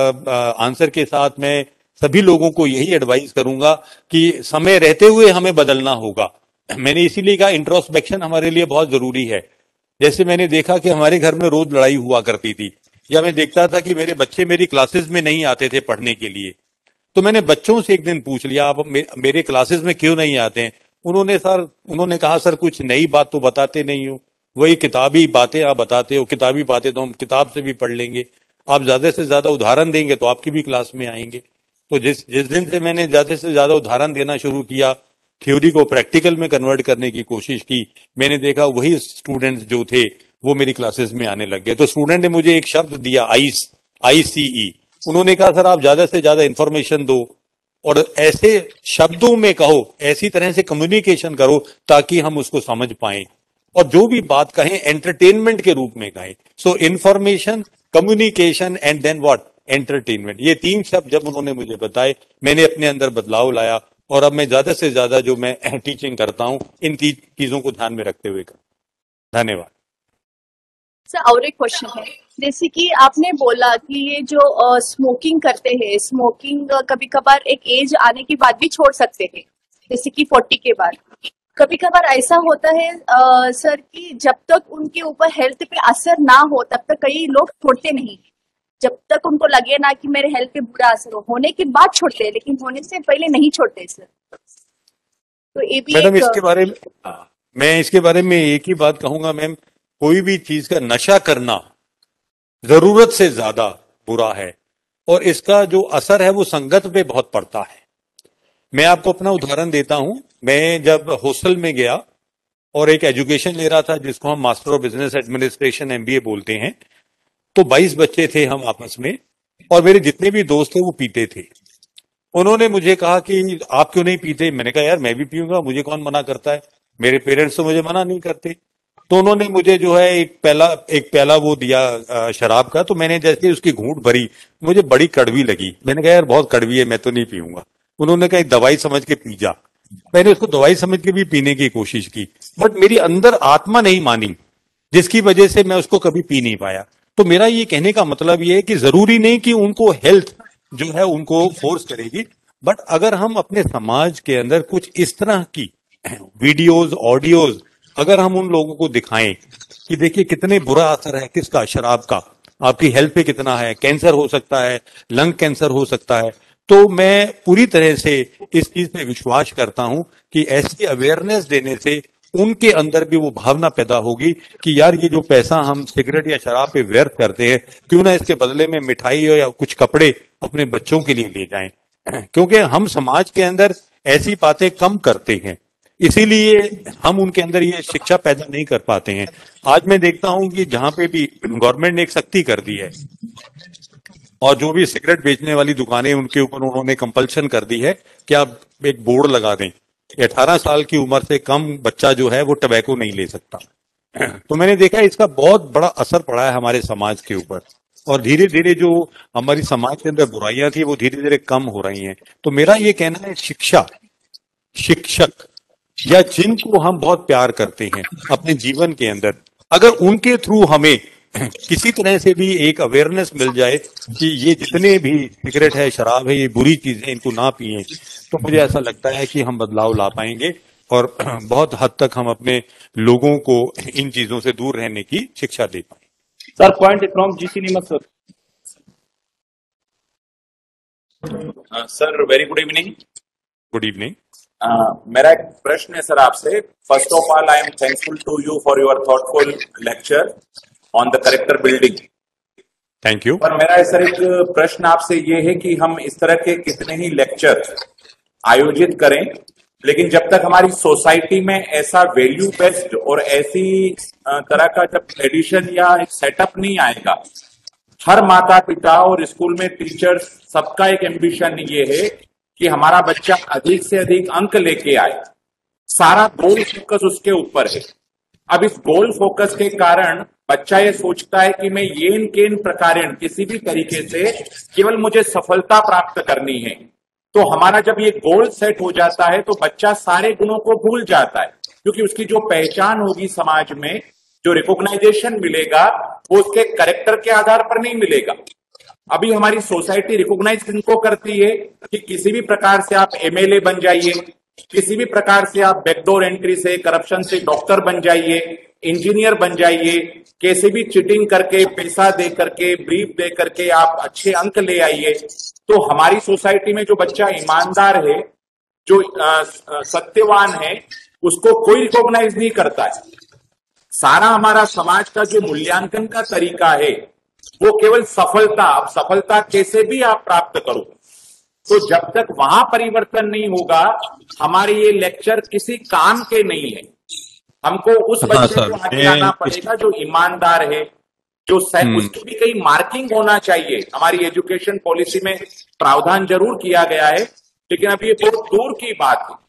आंसर के साथ मैं सभी लोगों को यही एडवाइस करूंगा कि समय रहते हुए हमें बदलना होगा। मैंने इसीलिए कहा इंट्रोस्पेक्शन हमारे लिए बहुत जरूरी है। जैसे मैंने देखा कि हमारे घर में रोज लड़ाई हुआ करती थी, या मैं देखता था कि मेरे बच्चे मेरी क्लासेस में नहीं आते थे पढ़ने के लिए, तो मैंने बच्चों से एक दिन पूछ लिया, आप मे, मेरे क्लासेस में क्यों नहीं आते हैं? उन्होंने सर उन्होंने कहा सर कुछ नई बात तो बताते नहीं हो, वही किताबी बातें आप बताते हो। किताबी बातें तो हम किताब से भी पढ़ लेंगे, आप ज्यादा से ज्यादा उदाहरण देंगे तो आपकी भी क्लास में आएंगे। तो जिस जिस दिन से मैंने ज्यादा से ज्यादा उदाहरण देना शुरू किया, थ्योरी को प्रैक्टिकल में कन्वर्ट करने की कोशिश की, मैंने देखा वही स्टूडेंट्स जो थे वो मेरी क्लासेस में आने लग गए। तो स्टूडेंट ने मुझे एक शब्द दिया, आईस आई सी ई। उन्होंने कहा सर आप ज्यादा से ज्यादा इंफॉर्मेशन दो और ऐसे शब्दों में कहो, ऐसी तरह से कम्युनिकेशन करो ताकि हम उसको समझ पाए, और जो भी बात कहें एंटरटेनमेंट के रूप में कहें। So information, communication and then what, entertainment. ये तीन शब्द जब उन्होंने मुझे बताए, मैंने अपने अंदर बदलाव लाया और अब मैं ज्यादा से ज्यादा जो मैं टीचिंग करता हूं इन तीन चीजों को ध्यान में रखते हुए करता। धन्यवाद सर। और एक क्वेश्चन है, जैसे कि आपने बोला कि ये जो स्मोकिंग करते हैं, स्मोकिंग कभी कभार एक एज आने के बाद भी छोड़ सकते हैं, जैसे कि फोर्टी के बाद। कभी कभार ऐसा होता है आ, सर कि जब तक उनके ऊपर हेल्थ पे असर ना हो तब तक कई लोग छोड़ते नहीं, जब तक उनको लगे ना कि मेरे हेल्थ पे बुरा असर हो। होने के बाद छोड़ते हैं लेकिन होने से पहले नहीं छोड़ते सर। तो ये भी मैडम एक... इसके बारे में मैं इसके बारे में एक ही बात कहूंगा मैम कोई भी चीज का नशा करना जरूरत से ज्यादा बुरा है और इसका जो असर है वो संगत पे बहुत पड़ता है। मैं आपको अपना उदाहरण देता हूं। मैं जब हॉस्टल में गया और एक एजुकेशन ले रहा था जिसको हम master of business administration MBA बोलते हैं, तो बाईस बच्चे थे हम आपस में और मेरे जितने भी दोस्त थे वो पीते थे। उन्होंने मुझे कहा कि आप क्यों नहीं पीते? मैंने कहा यार मैं भी पीऊंगा, मुझे कौन मना करता है, मेरे पेरेंट्स तो मुझे मना नहीं करते। तो उन्होंने मुझे जो है एक प्याला एक प्याला वो दिया शराब का, तो मैंने जैसे उसकी घूंट भरी, मुझे बड़ी कड़वी लगी। मैंने कहा यार बहुत कड़वी है, मैं तो नहीं पीऊंगा। उन्होंने कहा दवाई समझ के पी जा। मैंने उसको दवाई समझ के भी पीने की कोशिश की, बट मेरी अंदर आत्मा नहीं मानी, जिसकी वजह से मैं उसको कभी पी नहीं पाया। तो मेरा ये कहने का मतलब ये है कि जरूरी नहीं कि उनको हेल्थ जो है उनको फोर्स करेगी, बट अगर हम अपने समाज के अंदर कुछ इस तरह की वीडियोस, ऑडियोज अगर हम उन लोगों को दिखाएं कि देखिए कितने बुरा असर है किसका, शराब का, आपकी हेल्थ पे कितना है, कैंसर हो सकता है, लंग कैंसर हो सकता है, तो मैं पूरी तरह से इस चीज पे विश्वास करता हूं कि ऐसी अवेयरनेस देने से उनके अंदर भी वो भावना पैदा होगी कि यार ये जो पैसा हम सिगरेट या शराब पे व्यर्थ करते हैं, क्यों ना इसके बदले में मिठाई या कुछ कपड़े अपने बच्चों के लिए ले जाएं। क्योंकि हम समाज के अंदर ऐसी बातें कम करते हैं, इसीलिए हम उनके अंदर ये शिक्षा पैदा नहीं कर पाते हैं। आज मैं देखता हूं कि जहां पे भी गवर्नमेंट ने एक सख्ती कर दी है और जो भी सिगरेट बेचने वाली दुकानें उनके ऊपर उन्होंने कंपल्शन कर दी है कि आप एक बोर्ड लगा दें, अठारह साल की उम्र से कम बच्चा जो है वो टबैको नहीं ले सकता। तो मैंने देखा इसका बहुत बड़ा असर पड़ा है हमारे समाज के ऊपर और धीरे धीरे जो हमारी समाज के अंदर बुराइयां थी वो धीरे धीरे कम हो रही हैं। तो मेरा ये कहना है शिक्षा, शिक्षक या जिनको हम बहुत प्यार करते हैं अपने जीवन के अंदर, अगर उनके थ्रू हमें किसी तरह से भी एक अवेयरनेस मिल जाए कि ये जितने भी सिगरेट है, शराब है, ये बुरी चीजें, इनको ना पिए, तो मुझे ऐसा लगता है कि हम बदलाव ला पाएंगे और बहुत हद तक हम अपने लोगों को इन चीजों से दूर रहने की शिक्षा दे पाएंगे। Sir point from GC Neemuch sir. Sir very good evening. Good evening. मेरा एक प्रश्न है सर आपसे। First of all I am thankful to you for your thoughtful lecture on the character building. Thank you. पर मेरा सर एक प्रश्न आपसे ये है कि हम इस तरह के कितने ही लेक्चर आयोजित करें, लेकिन जब तक हमारी सोसाइटी में ऐसा वैल्यू बेस्ड और ऐसी तरह का जब ट्रेडिशन या एक सेटअप नहीं आएगा, हर माता पिता और स्कूल में टीचर्स सबका एक एम्बिशन ये है कि हमारा बच्चा अधिक से अधिक अंक लेके आए, सारा गोल फोकस उसके ऊपर है। अब इस गोल फोकस के कारण बच्चा ये सोचता है कि मैं येन केन प्रकारेण किसी भी तरीके से केवल मुझे सफलता प्राप्त करनी है। तो हमारा जब ये गोल सेट हो जाता है तो बच्चा सारे गुणों को भूल जाता है, क्योंकि उसकी जो पहचान होगी समाज में, जो रिकॉग्नाइजेशन मिलेगा वो उसके कैरेक्टर के आधार पर नहीं मिलेगा। अभी हमारी सोसाइटी रिकॉग्नाइज किनको करती है कि किसी भी प्रकार से आप एमएलए बन जाइए, किसी भी प्रकार से आप बैकडोर एंट्री से, करप्शन से डॉक्टर बन जाइए, इंजीनियर बन जाइए, कैसे भी चीटिंग करके, पैसा दे करके, ब्रीफ दे करके आप अच्छे अंक ले आइए। तो हमारी सोसाइटी में जो बच्चा ईमानदार है, जो सत्यवान है, उसको कोई रिकॉग्नाइज नहीं करता है। सारा हमारा समाज का जो मूल्यांकन का तरीका है वो केवल सफलता, अब सफलता कैसे भी आप प्राप्त करो। तो जब तक वहां परिवर्तन नहीं होगा, हमारे ये लेक्चर किसी काम के नहीं है। हमको उस बच्चे को आगे आना पड़ेगा जो ईमानदार है, जो उसकी भी कहीं मार्किंग होना चाहिए। हमारी एजुकेशन पॉलिसी में प्रावधान जरूर किया गया है, लेकिन अभी ये बहुत दूर की बात है।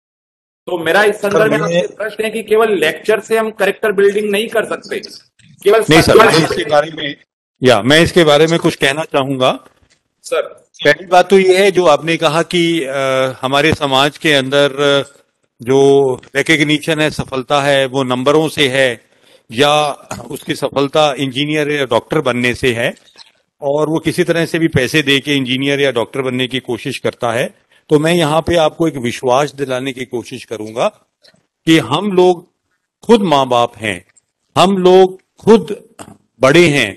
तो मेरा इस संदर्भ में आपसे प्रश्न है कि केवल लेक्चर से हम कैरेक्टर बिल्डिंग नहीं कर सकते, केवल नहीं सर, मैं इसके बारे में या मैं इसके बारे में कुछ कहना चाहूंगा सर। पहली बात तो ये है जो आपने कहा कि आ, हमारे समाज के अंदर जो रिकग्निशन है, सफलता है, वो नंबरों से है या उसकी सफलता इंजीनियर या डॉक्टर बनने से है, और वो किसी तरह से भी पैसे दे के इंजीनियर या डॉक्टर बनने की कोशिश करता है। तो मैं यहाँ पे आपको एक विश्वास दिलाने की कोशिश करूंगा कि हम लोग खुद माँ बाप हैं, हम लोग खुद बड़े हैं।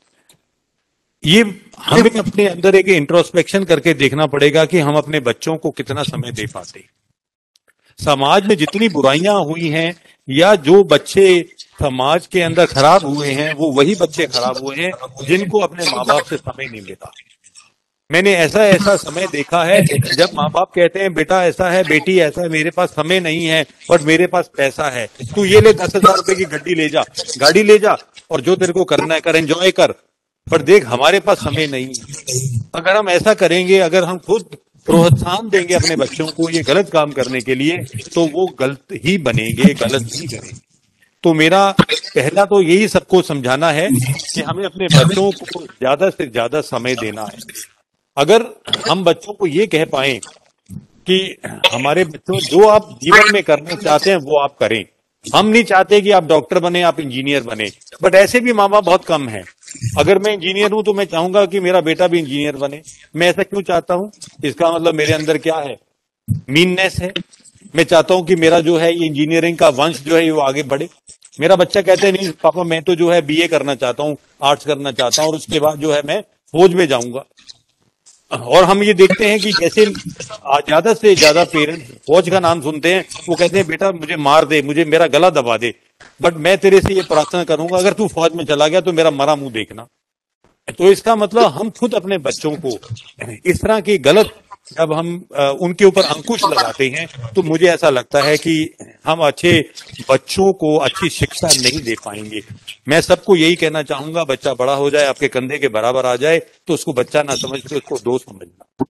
ये हमें अपने अंदर एक इंट्रोस्पेक्शन करके देखना पड़ेगा कि हम अपने बच्चों को कितना समय दे पाते। समाज में जितनी बुराइयां हुई हैं, या जो बच्चे समाज के अंदर खराब हुए हैं वो वही बच्चे खराब हुए हैं जिनको अपने माँ बाप से समय नहीं मिला। मैंने ऐसा ऐसा समय देखा है जब माँ बाप कहते हैं बेटा ऐसा है, बेटी ऐसा है, मेरे पास समय नहीं है बट मेरे पास पैसा है, तू ये ले दस हजार रुपए की गड्डी ले जा, गाड़ी ले जा और जो तेरे को करना है कर, एंजॉय कर, पर देख हमारे पास समय नहीं है। अगर हम ऐसा करेंगे, अगर हम खुद प्रोत्साहन देंगे अपने बच्चों को ये गलत काम करने के लिए, तो वो गलत ही बनेंगे, गलत ही करेंगे। तो मेरा पहला तो यही सबको समझाना है कि हमें अपने बच्चों को ज्यादा से ज्यादा समय देना है। अगर हम बच्चों को ये कह पाए कि हमारे बच्चों जो आप जीवन में करना चाहते हैं वो आप करें, हम नहीं चाहते कि आप डॉक्टर बने, आप इंजीनियर बने, बट ऐसे भी माँ बाप बहुत कम हैं। अगर मैं इंजीनियर हूं तो मैं चाहूंगा कि मेरा बेटा भी इंजीनियर बने। मैं ऐसा क्यों चाहता हूं? इसका मतलब मेरे अंदर क्या है? मीननेस है। मैं चाहता हूं कि मेरा जो है ये इंजीनियरिंग का वंश जो है वो आगे बढ़े। मेरा बच्चा कहते हैं नहीं पापा मैं तो जो है बीए करना चाहता हूँ, आर्ट्स करना चाहता हूँ और उसके बाद जो है मैं फौज में जाऊंगा। और हम ये देखते हैं कि जैसे ज्यादा से ज्यादा पेरेंट्स फौज का नाम सुनते हैं वो कहते हैं बेटा मुझे मार दे, मुझे मेरा गला दबा दे, बट मैं तेरे से ये प्रार्थना करूंगा अगर तू फौज में चला गया तो मेरा मरा मुंह देखना। तो इसका मतलब हम खुद अपने बच्चों को इस तरह की गलत जब हम उनके ऊपर अंकुश लगाते हैं तो मुझे ऐसा लगता है कि हम अच्छे बच्चों को अच्छी शिक्षा नहीं दे पाएंगे। मैं सबको यही कहना चाहूंगा, बच्चा बड़ा हो जाए, आपके कंधे के बराबर आ जाए तो उसको बच्चा ना समझ के उसको दोस्त समझना,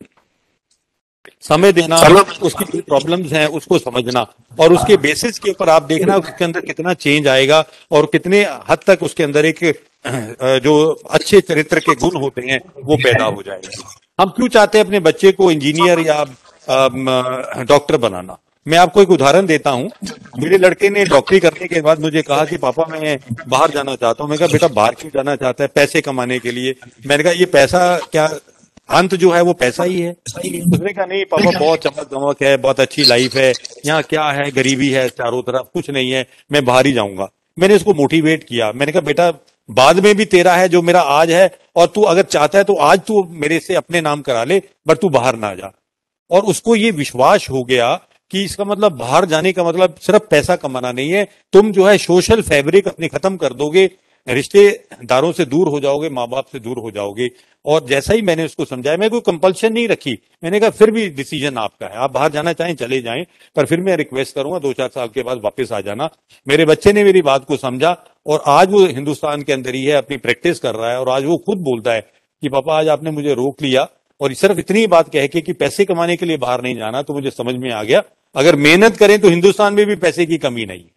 समय देना, उसकी जो प्रॉब्लम्स हैं उसको समझना और उसके बेसिस के ऊपर आप देखना उसके अंदर कितना चेंज आएगा और कितने हद तक उसके अंदर एक जो अच्छे चरित्र के गुण होते हैं वो पैदा हो जाएंगे। हम क्यों चाहते हैं अपने बच्चे को इंजीनियर या डॉक्टर बनाना? मैं आपको एक उदाहरण देता हूं। मेरे लड़के ने डॉक्टरी करने के बाद मुझे कहा कि पापा मैं बाहर जाना चाहता हूं। मैं कहा बेटा बाहर क्यों जाना चाहता है? पैसे कमाने के लिए। मैंने कहा ये पैसा क्या अंत जो है वो पैसा ही है? उसने कहा नहीं पापा बहुत चमक दमक है, बहुत अच्छी लाइफ है, यहाँ क्या है गरीबी है चारों तरफ, कुछ नहीं है, मैं बाहर ही जाऊंगा। मैंने उसको मोटिवेट किया। मैंने कहा बेटा बाद में भी तेरा है जो मेरा आज है, और तू अगर चाहता है तो आज तू मेरे से अपने नाम करा ले बट तू बाहर ना जा। और उसको ये विश्वास हो गया कि इसका मतलब बाहर जाने का मतलब सिर्फ पैसा कमाना नहीं है, तुम जो है सोशल फैब्रिक अपनी खत्म कर दोगे, रिश्तेदारों से दूर हो जाओगे, माँ बाप से दूर हो जाओगे। और जैसा ही मैंने उसको समझाया, मैं कोई कंपल्शन नहीं रखी, मैंने कहा फिर भी डिसीजन आपका है, आप बाहर जाना चाहें चले जाएं, पर फिर मैं रिक्वेस्ट करूंगा दो चार साल के बाद वापस आ जाना। मेरे बच्चे ने मेरी बात को समझा और आज वो हिंदुस्तान के अंदर ही है, अपनी प्रैक्टिस कर रहा है और आज वो खुद बोलता है कि पापा आज आपने मुझे रोक लिया और सिर्फ इतनी बात कह के कि पैसे कमाने के लिए बाहर नहीं जाना, तो मुझे समझ में आ गया अगर मेहनत करें तो हिंदुस्तान में भी पैसे की कमी नहीं।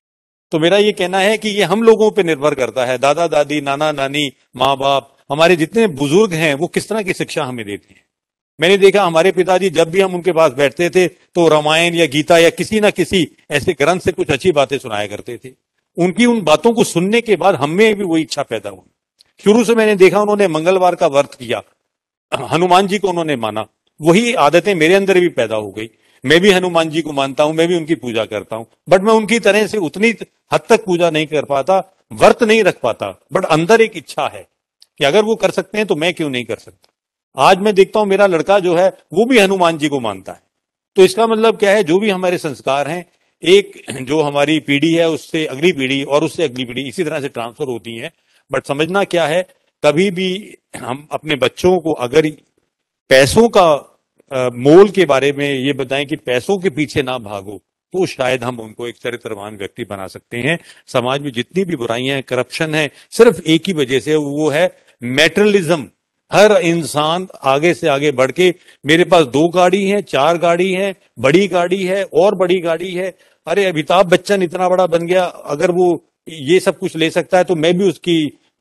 तो मेरा ये कहना है कि ये हम लोगों पे निर्भर करता है, दादा दादी, नाना नानी, माँ बाप, हमारे जितने बुजुर्ग हैं वो किस तरह की शिक्षा हमें देते हैं। मैंने देखा हमारे पिताजी जब भी हम उनके पास बैठते थे तो रामायण या गीता या किसी ना किसी ऐसे ग्रंथ से कुछ अच्छी बातें सुनाया करते थे। उनकी उन बातों को सुनने के बाद हमें भी वही इच्छा पैदा हुई। शुरू से मैंने देखा उन्होंने मंगलवार का व्रत किया, हनुमान जी को उन्होंने माना, वही आदतें मेरे अंदर भी पैदा हो गई। मैं भी हनुमान जी को मानता हूं, मैं भी उनकी पूजा करता हूं, बट मैं उनकी तरह से उतनी हद तक पूजा नहीं कर पाता, व्रत नहीं रख पाता, बट अंदर एक इच्छा है कि अगर वो कर सकते हैं तो मैं क्यों नहीं कर सकता। आज मैं देखता हूं मेरा लड़का जो है वो भी हनुमान जी को मानता है। तो इसका मतलब क्या है, जो भी हमारे संस्कार हैं, एक जो हमारी पीढ़ी है उससे अगली पीढ़ी और उससे अगली पीढ़ी इसी तरह से ट्रांसफर होती है। बट समझना क्या है, कभी भी हम अपने बच्चों को अगर पैसों का आ, मोल के बारे में ये बताएं कि पैसों के पीछे ना भागो, तो शायद हम उनको एक चरित्रवान व्यक्ति बना सकते हैं। समाज में जितनी भी बुराइयां हैं, करप्शन है, सिर्फ एक ही वजह से, वो है मैटेरियलिज्म। हर इंसान आगे से आगे बढ़ के मेरे पास दो गाड़ी है, चार गाड़ी है, बड़ी गाड़ी है और बड़ी गाड़ी है। अरे अमिताभ बच्चन इतना बड़ा बन गया, अगर वो ये सब कुछ ले सकता है तो मैं भी उसकी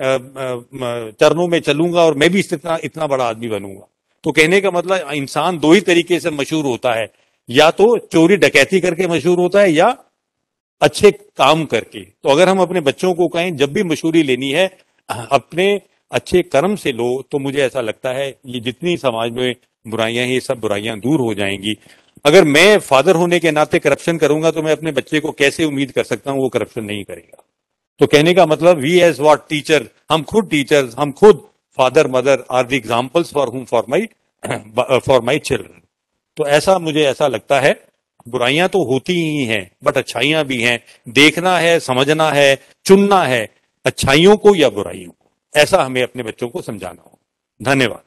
चरणों में चलूंगा और मैं भी इतना इतना बड़ा आदमी बनूंगा। तो कहने का मतलब इंसान दो ही तरीके से मशहूर होता है, या तो चोरी डकैती करके मशहूर होता है या अच्छे काम करके। तो अगर हम अपने बच्चों को कहें जब भी मशहूरी लेनी है अपने अच्छे कर्म से लो, तो मुझे ऐसा लगता है ये जितनी समाज में बुराइयां हैं ये सब बुराइयां दूर हो जाएंगी। अगर मैं फादर होने के नाते करप्शन करूंगा तो मैं अपने बच्चे को कैसे उम्मीद कर सकता हूं वो करप्शन नहीं करेगा। तो कहने का मतलब वी एज व्हाट टीचर, हम खुद टीचर्स, हम खुद father mother are the examples for whom for my for my children. तो ऐसा मुझे ऐसा लगता है। बुराइयां तो होती ही हैं, बट अच्छाइयां भी हैं। देखना है, समझना है, चुनना है अच्छाइयों को या बुराइयों को। ऐसा हमें अपने बच्चों को समझाना हो। धन्यवाद।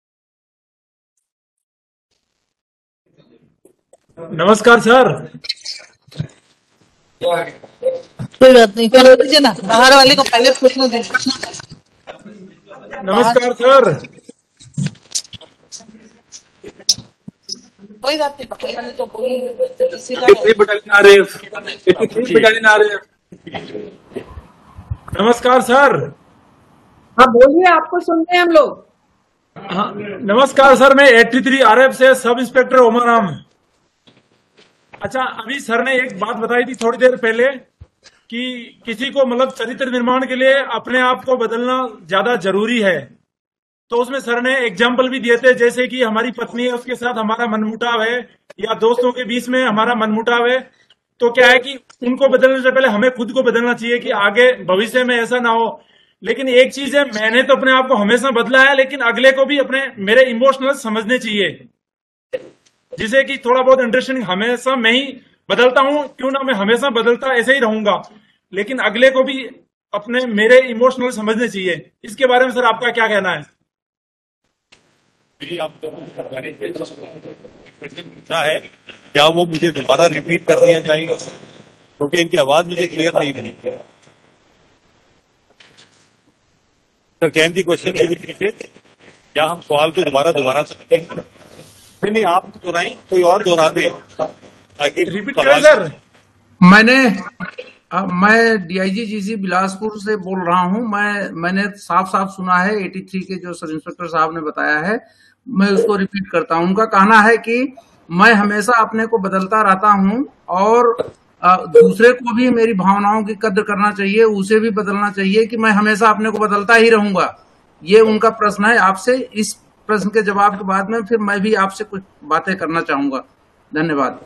नमस्कार सर। कोई बात नहीं, करो दीजिए ना, बाहर वाले को पहले पूछने दीजिए। नमस्कार सर। कोई बात नहीं, बाहर वाले तो कोई किसी का eighty three battalion RAF, eighty three battalion RAF. नमस्कार सर। हाँ बोलिए, आपको सुनते हैं हम लोग। हाँ नमस्कार सर, मैं तिरासी आरएफ से सब इंस्पेक्टर ओमाराम। अच्छा, अभी सर ने एक बात बताई थी थोड़ी देर पहले कि किसी को मतलब चरित्र निर्माण के लिए अपने आप को बदलना ज्यादा जरूरी है। तो उसमें सर ने एग्जाम्पल भी दिए थे, जैसे कि हमारी पत्नी है, उसके साथ हमारा मनमुटाव है, या दोस्तों के बीच में हमारा मनमुटाव है। तो क्या है कि उनको बदलने से पहले हमें खुद को बदलना चाहिए कि आगे भविष्य में ऐसा ना हो। लेकिन एक चीज है, मैंने तो अपने आप को हमेशा बदला है, लेकिन अगले को भी अपने मेरे इमोशनल समझने चाहिए, जिसे कि थोड़ा बहुत अंडरस्टैंडिंग। हमेशा मैं ही बदलता हूं, क्यों ना मैं हमेशा बदलता ऐसे ही रहूंगा, लेकिन अगले को भी अपने मेरे इमोशनल समझने चाहिए। इसके बारे में सर आपका क्या कहना है? पूछा है, क्या वो मुझे दोबारा रिपीट कर दिया जाएगा, क्योंकि इनकी आवाज मुझे क्लियर नहीं बनी। सर कैन दी क्वेश्चन क्या हम सवाल को दोबारा दोबारा सकते हैं? नहीं नहीं, आप दोहराएं, कोई और दोहरा दे ताकि रिपीट करें सर। मैंने आ, मैं डीआईजी जीसी बिलासपुर से बोल रहा हूं। मैं मैंने साफ साफ सुना है तिरासी के जो सब इंस्पेक्टर साहब ने बताया है, मैं उसको रिपीट करता हूं। उनका कहना है कि मैं हमेशा अपने को बदलता रहता हूं और आ, दूसरे को भी मेरी भावनाओं की कद्र करना चाहिए, उसे भी बदलना चाहिए कि मैं हमेशा अपने को बदलता ही रहूंगा। ये उनका प्रश्न है आपसे। इस प्रश्न के जवाब के बाद में फिर मैं भी आपसे कुछ बातें करना चाहूंगा। धन्यवाद।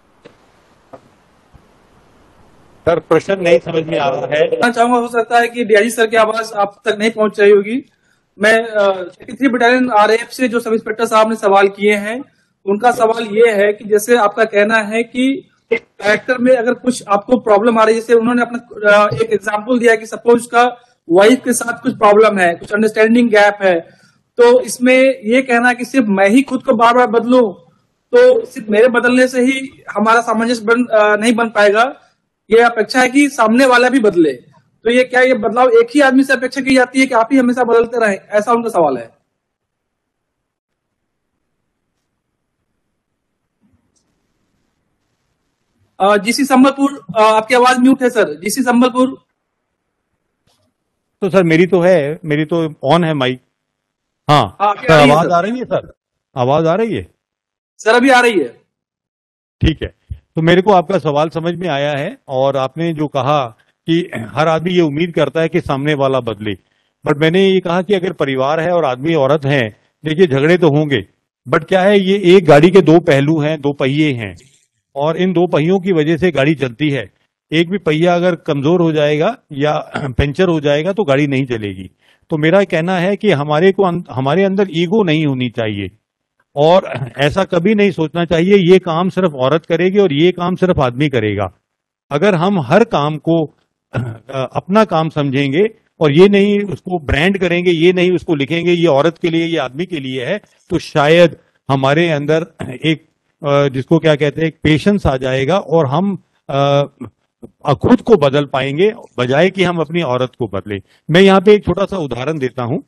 सर प्रश्न नहीं समझ में आ रहा है। मैं चाहूंगा, हो सकता है कि डीआईजी सर की आवाज आप तक नहीं पहुंच रही होगी। मैं एटी थ्री बटालियन आरएएफ से जो सब इंस्पेक्टर साहब ने सवाल किए हैं, उनका सवाल ये है कि जैसे आपका कहना है कि कैरेक्टर में अगर कुछ आपको प्रॉब्लम आ रही है, जैसे उन्होंने अपना एक एग्जांपल दिया कि सपोज का वाइफ के साथ कुछ प्रॉब्लम है, कुछ अंडरस्टैंडिंग गैप है, तो इसमें ये कहना कि सिर्फ मैं ही खुद को बार बार बदलूं, तो सिर्फ मेरे बदलने से ही हमारा सामंजस्य बन नहीं बन पाएगा। ये अपेक्षा है कि सामने वाला भी बदले। तो ये क्या ये बदलाव एक ही आदमी से अपेक्षा की जाती है कि आप ही हमेशा बदलते रहें? ऐसा उनका सवाल है। जीसी संबलपुर, आपकी आवाज म्यूट है सर। जीसी संबलपुर। तो सर मेरी तो है, मेरी तो ऑन है माइक। हाँ, हाँ सर आवाज आ रही है सर? आवाज आ रही है सर? अभी आ रही है। ठीक है। तो मेरे को आपका सवाल समझ में आया है, और आपने जो कहा कि हर आदमी ये उम्मीद करता है कि सामने वाला बदले, बट मैंने ये कहा कि अगर परिवार है और आदमी औरत है, देखिए झगड़े तो होंगे, बट क्या है, ये एक गाड़ी के दो पहलू हैं, दो पहिए हैं, और इन दो पहियों की वजह से गाड़ी चलती है। एक भी पहिया अगर कमजोर हो जाएगा या पंचर हो जाएगा तो गाड़ी नहीं चलेगी। तो मेरा कहना है कि हमारे को हमारे अंदर ईगो नहीं होनी चाहिए, और ऐसा कभी नहीं सोचना चाहिए ये काम सिर्फ औरत करेगी और ये काम सिर्फ आदमी करेगा। अगर हम हर काम को अपना काम समझेंगे और ये नहीं उसको ब्रांड करेंगे, ये नहीं उसको लिखेंगे ये औरत के लिए, ये आदमी के लिए है, तो शायद हमारे अंदर एक जिसको क्या कहते हैं एक पेशेंस आ जाएगा और हम खुद को बदल पाएंगे, बजाय कि हम अपनी औरत को बदले। मैं यहाँ पे एक छोटा सा उदाहरण देता हूं।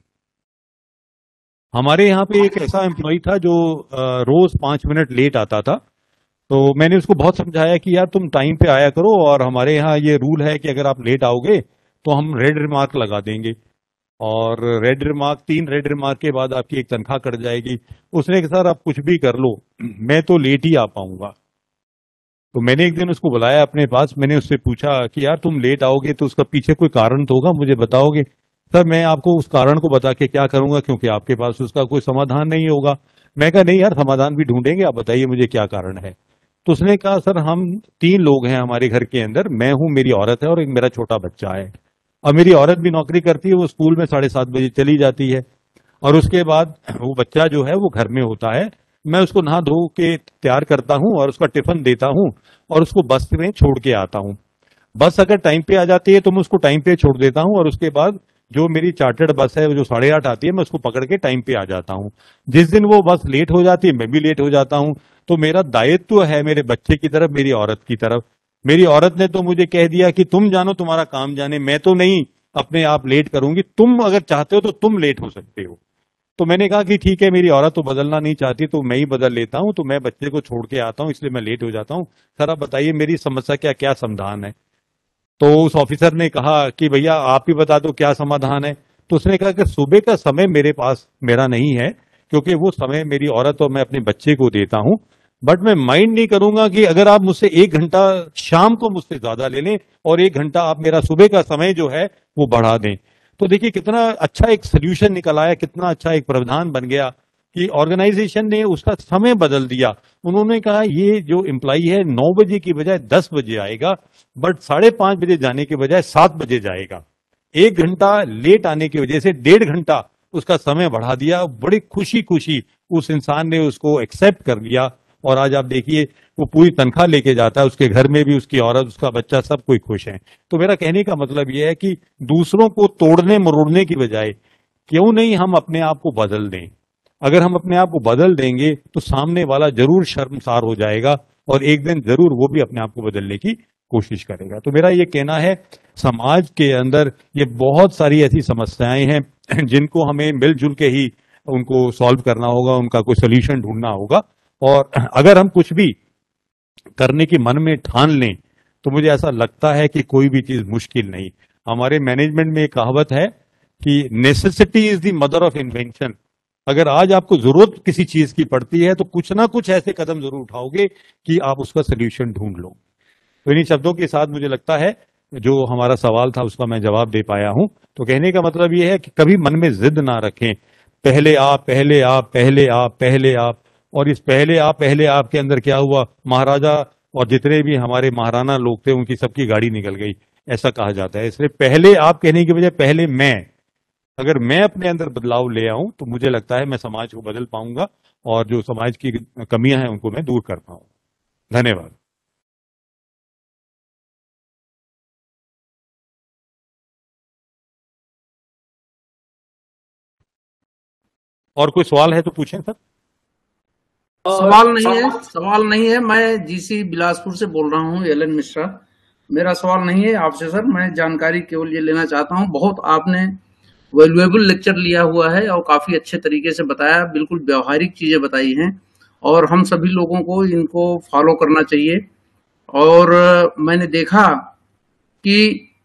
हमारे यहाँ पे एक ऐसा एम्प्लॉय था जो रोज पांच मिनट लेट आता था। तो मैंने उसको बहुत समझाया कि यार तुम टाइम पे आया करो, और हमारे यहाँ ये रूल है कि अगर आप लेट आओगे तो हम रेड रिमार्क लगा देंगे, और रेड रिमार्क तीन रेड रिमार्क के बाद आपकी एक तनख्वाह कट जाएगी। उसने कहा सर आप कुछ भी कर लो, मैं तो लेट ही आ पाऊंगा। तो मैंने एक दिन उसको बुलाया अपने पास, मैंने उससे पूछा कि यार तुम लेट आओगे तो उसका पीछे कोई कारण तो होगा, मुझे बताओगे? सर मैं आपको उस कारण को बता के क्या करूंगा, क्योंकि आपके पास उसका कोई समाधान नहीं होगा। मैं कहा नहीं यार, समाधान भी ढूंढेंगे, आप बताइए मुझे क्या कारण है। तो उसने कहा सर हम तीन लोग हैं हमारे घर के अंदर, मैं हूं, मेरी औरत है और एक मेरा छोटा बच्चा है। और मेरी औरत भी नौकरी करती है, वो स्कूल में साढ़े सात बजे चली जाती है, और उसके बाद वो बच्चा जो है वो घर में होता है। मैं उसको नहा धो के तैयार करता हूँ और उसका टिफिन देता हूँ और उसको बस में छोड़ के आता हूँ। बस अगर टाइम पे आ जाती है तो मैं उसको टाइम पे छोड़ देता हूँ और उसके बाद जो मेरी चार्टर्ड बस है जो साढ़े आठ आती है मैं उसको पकड़ के टाइम पे आ जाता हूँ। जिस दिन वो बस लेट हो जाती है मैं भी लेट हो जाता हूँ। तो मेरा दायित्व है मेरे बच्चे की तरफ, मेरी औरत की तरफ। मेरी औरत ने तो मुझे कह दिया कि तुम जानो तुम्हारा काम जाने, मैं तो नहीं अपने आप लेट करूंगी, तुम अगर चाहते हो तो तुम लेट हो सकते हो। तो मैंने कहा कि ठीक है, मेरी औरत तो बदलना नहीं चाहती तो मैं ही बदल लेता हूं, तो मैं बच्चे को छोड़ के आता हूं इसलिए मैं लेट हो जाता हूं। सर आप बताइए मेरी समस्या क्या क्या समाधान है। तो उस ऑफिसर ने कहा कि भैया आप ही बता दो क्या समाधान है। तो उसने कहा कि सुबह का समय मेरे पास मेरा नहीं है क्योंकि वो समय मेरी औरत और मैं अपने बच्चे को देता हूं, बट मैं माइंड नहीं करूंगा कि अगर आप मुझसे एक घंटा शाम को मुझसे ज्यादा ले लें और एक घंटा आप मेरा सुबह का समय जो है वो बढ़ा दें। तो देखिए कितना अच्छा एक सोल्यूशन निकल आया, कितना अच्छा एक प्रावधान बन गया कि ऑर्गेनाइजेशन ने उसका समय बदल दिया। उन्होंने कहा ये जो एम्प्लॉई है नौ बजे की बजाय दस बजे आएगा, बट साढ़े पांच बजे जाने के बजाय सात बजे जाएगा। एक घंटा लेट आने की वजह से डेढ़ घंटा उसका समय बढ़ा दिया। बड़ी खुशी खुशी उस इंसान ने उसको एक्सेप्ट कर लिया और आज आप देखिए वो पूरी तनख्वाह लेके जाता है, उसके घर में भी उसकी औरत उसका बच्चा सब कोई खुश है। तो मेरा कहने का मतलब यह है कि दूसरों को तोड़ने मरोड़ने की बजाय क्यों नहीं हम अपने आप को बदल दें। अगर हम अपने आप को बदल देंगे तो सामने वाला जरूर शर्मसार हो जाएगा और एक दिन जरूर वो भी अपने आप को बदलने की कोशिश करेगा। तो मेरा ये कहना है समाज के अंदर ये बहुत सारी ऐसी समस्याएं हैं जिनको हमें मिलजुल के ही उनको सॉल्व करना होगा, उनका कोई सोल्यूशन ढूंढना होगा। और अगर हम कुछ भी करने की मन में ठान लें तो मुझे ऐसा लगता है कि कोई भी चीज मुश्किल नहीं। हमारे मैनेजमेंट में एक कहावत है कि necessity is the mother of invention. अगर आज आपको जरूरत किसी चीज की पड़ती है तो कुछ ना कुछ ऐसे कदम जरूर उठाओगे कि आप उसका सोल्यूशन ढूंढ लो। तो इन्हीं शब्दों के साथ मुझे लगता है जो हमारा सवाल था उसका मैं जवाब दे पाया हूं। तो कहने का मतलब यह है कि कभी मन में जिद ना रखें, पहले आप पहले आप पहले आप पहले आप। और इस पहले आप पहले आप के अंदर क्या हुआ, महाराजा और जितने भी हमारे महाराणा लोग थे उनकी सबकी गाड़ी निकल गई, ऐसा कहा जाता है। इसलिए पहले आप कहने की बजाय पहले मैं, अगर मैं अपने अंदर बदलाव ले आऊं तो मुझे लगता है मैं समाज को बदल पाऊंगा और जो समाज की कमियां हैं उनको मैं दूर कर पाऊंगा। धन्यवाद। और कोई सवाल है तो पूछें सर। सवाल नहीं है, सवाल नहीं है। मैं जीसी बिलासपुर से बोल रहा हूँ, एल एन मिश्रा। मेरा सवाल नहीं है आपसे सर, मैं जानकारी केवल ये लेना चाहता हूँ। बहुत आपने वैल्यूएबल लेक्चर लिया हुआ है और काफी अच्छे तरीके से बताया, बिल्कुल व्यवहारिक चीजें बताई हैं और हम सभी लोगों को इनको फॉलो करना चाहिए। और मैंने देखा कि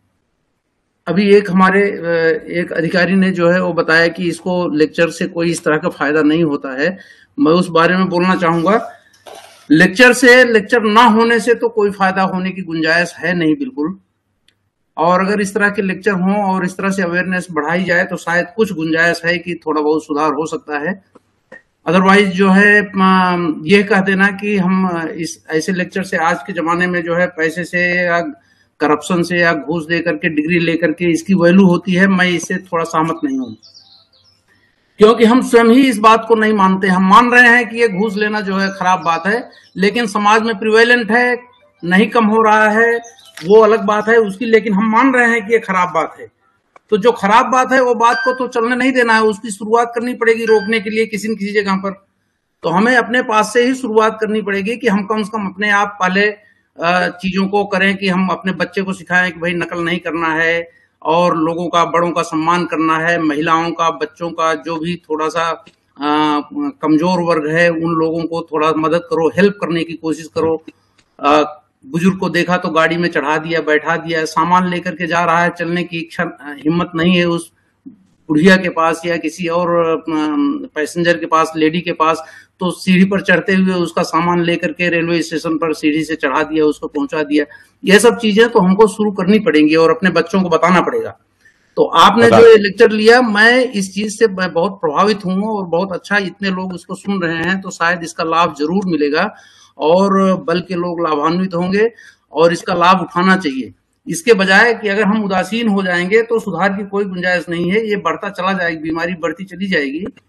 अभी एक हमारे एक अधिकारी ने जो है वो बताया कि इसको लेक्चर से कोई इस तरह का फायदा नहीं होता है। मैं उस बारे में बोलना चाहूंगा, लेक्चर से लेक्चर ना होने से तो कोई फायदा होने की गुंजाइश है नहीं बिल्कुल। और अगर इस तरह के लेक्चर हों और इस तरह से अवेयरनेस बढ़ाई जाए तो शायद कुछ गुंजाइश है कि थोड़ा बहुत सुधार हो सकता है। अदरवाइज जो है ये कह देना कि हम इस ऐसे लेक्चर से आज के जमाने में जो है पैसे से या करप्शन से या घूस दे करके डिग्री लेकर के इसकी वैल्यू होती है, मैं इससे थोड़ा सहमत नहीं हूं, क्योंकि हम स्वयं ही इस बात को नहीं मानते। हम मान रहे हैं कि ये घूस लेना जो है खराब बात है, लेकिन समाज में प्रिवेलेंट है, नहीं कम हो रहा है, वो अलग बात है उसकी, लेकिन हम मान रहे हैं कि ये खराब बात है। तो जो खराब बात है वो बात को तो चलने नहीं देना है, उसकी शुरुआत करनी पड़ेगी रोकने के लिए किसी न किसी जगह पर। तो हमें अपने पास से ही शुरुआत करनी पड़ेगी कि हम कम से कम अपने आप पहले चीजों को करें कि हम अपने बच्चे को सिखाएं कि भाई नकल नहीं करना है और लोगों का, बड़ों का सम्मान करना है, महिलाओं का, बच्चों का, जो भी थोड़ा सा आ, कमजोर वर्ग है उन लोगों को थोड़ा मदद करो, हेल्प करने की कोशिश करो। आ, बुजुर्ग को देखा तो गाड़ी में चढ़ा दिया, बैठा दिया, सामान लेकर के जा रहा है, चलने की इच्छा हिम्मत नहीं है उस बुढ़िया के पास या किसी और पैसेंजर के पास, लेडी के पास, तो सीढ़ी पर चढ़ते हुए उसका सामान लेकर के रेलवे स्टेशन पर सीढ़ी से चढ़ा दिया, उसको पहुंचा दिया। ये सब चीजें तो हमको शुरू करनी पड़ेंगी और अपने बच्चों को बताना पड़ेगा। तो आपने जो ये लेक्चर लिया, मैं इस चीज से मैं बहुत प्रभावित हूँ और बहुत अच्छा, इतने लोग इसको सुन रहे हैं तो शायद इसका लाभ जरूर मिलेगा और बल्कि लोग लाभान्वित होंगे और इसका लाभ उठाना चाहिए। इसके बजाय कि अगर हम उदासीन हो जाएंगे तो सुधार की कोई गुंजाइश नहीं है, ये बढ़ता चला जाएगा, बीमारी बढ़ती चली जाएगी।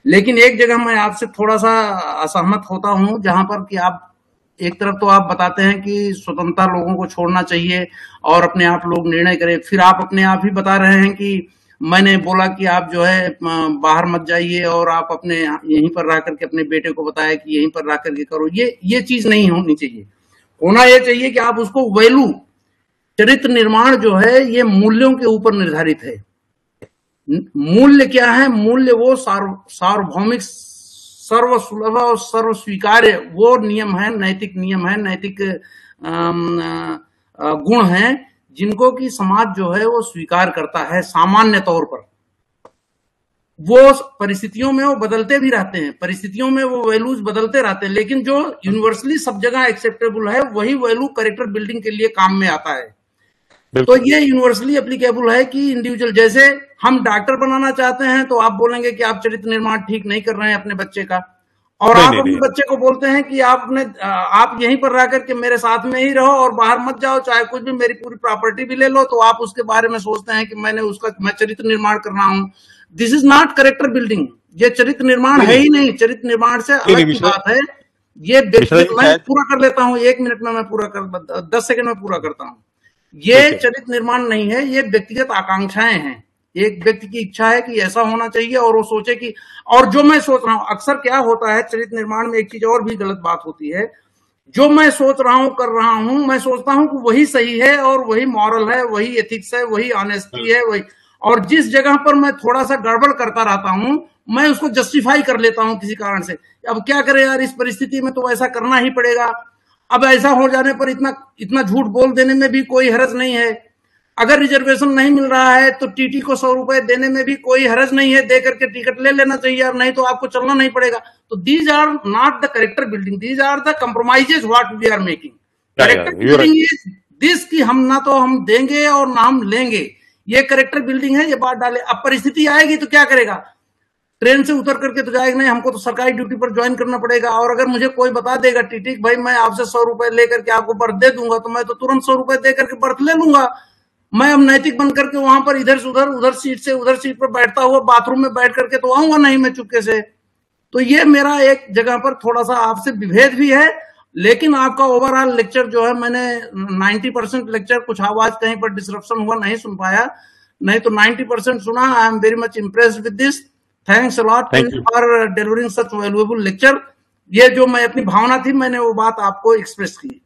लेकिन एक जगह मैं आपसे थोड़ा सा असहमत होता हूं, जहां पर कि आप एक तरफ तो आप बताते हैं कि स्वतंत्रता लोगों को छोड़ना चाहिए और अपने आप लोग निर्णय करें, फिर आप अपने आप ही बता रहे हैं कि मैंने बोला कि आप जो है बाहर मत जाइए और आप अपने यहीं पर रह करके अपने बेटे को बताया कि यहीं पर रह करके करो। ये ये चीज नहीं होनी चाहिए। होना ये चाहिए कि आप उसको वैल्यू, चरित्र निर्माण जो है ये मूल्यों के ऊपर निर्धारित है। मूल्य क्या है? मूल्य वो सार्वभौमिक, सर्वसुलभ और सर्व स्वीकार्य वो नियम है, नैतिक नियम है, नैतिक गुण है, जिनको कि समाज जो है वो स्वीकार करता है सामान्य तौर पर। वो परिस्थितियों में वो बदलते भी रहते हैं, परिस्थितियों में वो वैल्यूज बदलते रहते हैं, लेकिन जो यूनिवर्सली सब जगह एक्सेप्टेबल है वही वैल्यू कैरेक्टर बिल्डिंग के लिए काम में आता है। तो ये यूनिवर्सली एप्लीकेबल है कि इंडिविजुअल, जैसे हम डॉक्टर बनाना चाहते हैं तो आप बोलेंगे कि आप चरित्र निर्माण ठीक नहीं कर रहे हैं अपने बच्चे का, और आप अपने बच्चे को बोलते हैं कि आप अपने आप यहीं पर रह करके मेरे साथ में ही रहो और बाहर मत जाओ, चाहे कुछ भी, मेरी पूरी प्रॉपर्टी भी ले लो, तो आप उसके बारे में सोचते हैं कि मैंने उसका मैं चरित्र निर्माण कर रहा हूं। This is not character building. ये चरित्र निर्माण है ही नहीं। चरित्र निर्माण से अलग की बात है। ये मैं पूरा कर लेता हूं, एक मिनट में मैं पूरा कर, दस सेकंड में पूरा करता हूं। ये चरित्र निर्माण नहीं है, ये व्यक्तिगत आकांक्षाएं हैं। एक व्यक्ति की इच्छा है कि ऐसा होना चाहिए और वो सोचे कि, और जो मैं सोच रहा हूं, अक्सर क्या होता है चरित्र निर्माण में एक चीज और भी गलत बात होती है, जो मैं सोच रहा हूं, कर रहा हूं, मैं सोचता हूं कि वही सही है और वही मॉरल है, वही एथिक्स है, वही ऑनेस्टी है, वही, और जिस जगह पर मैं थोड़ा सा गड़बड़ करता रहता हूं मैं उसको जस्टिफाई कर लेता हूं किसी कारण से। अब क्या करें यार, इस परिस्थिति में तो ऐसा करना ही पड़ेगा। अब ऐसा हो जाने पर इतना इतना झूठ बोल देने में भी कोई हरज नहीं है। अगर रिजर्वेशन नहीं मिल रहा है तो टीटी को सौ रुपए देने में भी कोई हरज नहीं है, दे करके टिकट ले लेना चाहिए, और नहीं तो आपको चलना नहीं पड़ेगा। तो these are not the character building, these are the compromises what we are making. Character building is this कि हम ना तो हम देंगे और ना हम लेंगे, ये कैरेक्टर बिल्डिंग है। ये बात डाले। अब परिस्थिति आएगी तो क्या करेगा? ट्रेन से उतर करके तो जाएगा नहीं, हमको तो सरकारी ड्यूटी पर ज्वाइन करना पड़ेगा। और अगर मुझे कोई बता देगा टीटी भाई मैं आपसे सौ रुपए लेकर के आपको बर्थ दे दूंगा, तो मैं तो तुरंत सौ रुपए दे करके बर्थ ले लूंगा। मैं अब नैतिक बन करके वहां पर इधर से उधर, उधर सीट से उधर सीट पर बैठता हुआ बाथरूम में बैठ करके तो आऊंगा नहीं मैं चुपके से। तो ये मेरा एक जगह पर थोड़ा सा आपसे विभेद भी है। लेकिन आपका ओवरऑल लेक्चर जो है, मैंने नब्बे परसेंट लेक्चर, कुछ आवाज कहीं पर डिस्ट्रप्शन हुआ नहीं सुन पाया, नहीं तो नब्बे परसेंट सुना। I am very much impressed with this. Thanks a lot for delivering such valuable lecture. ये जो मैं अपनी भावना थी मैंने वो बात आपको एक्सप्रेस की।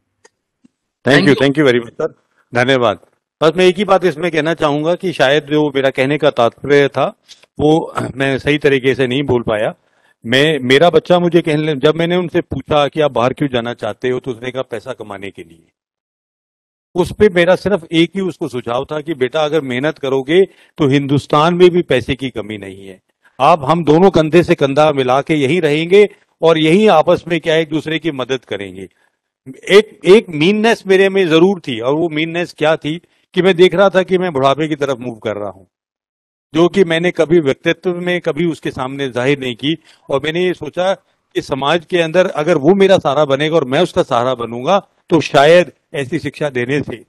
Thank you, thank you very much sir, धन्यवाद। बस मैं एक ही बात इसमें कहना चाहूंगा कि शायद जो मेरा कहने का तात्पर्य था वो मैं सही तरीके से नहीं बोल पाया। मैं मेरा बच्चा मुझे कहने, जब मैंने उनसे पूछा कि आप बाहर क्यों जाना चाहते हो, तो उसने कहा पैसा कमाने के लिए। उस पे मेरा सिर्फ एक ही उसको सुझाव था कि बेटा अगर मेहनत करोगे तो हिंदुस्तान में भी पैसे की कमी नहीं है। आप हम दोनों कंधे से कंधा मिला के यहीं रहेंगे और यहीं आपस में क्या एक दूसरे की मदद करेंगे। एक एक मीननेस मेरे में जरूर थी, और वो मीननेस क्या थी कि मैं देख रहा था कि मैं बुढ़ापे की तरफ मूव कर रहा हूं, जो कि मैंने कभी व्यक्तित्व में कभी उसके सामने जाहिर नहीं की। और मैंने ये सोचा कि समाज के अंदर अगर वो मेरा सहारा बनेगा और मैं उसका सहारा बनूंगा तो शायद ऐसी शिक्षा देने से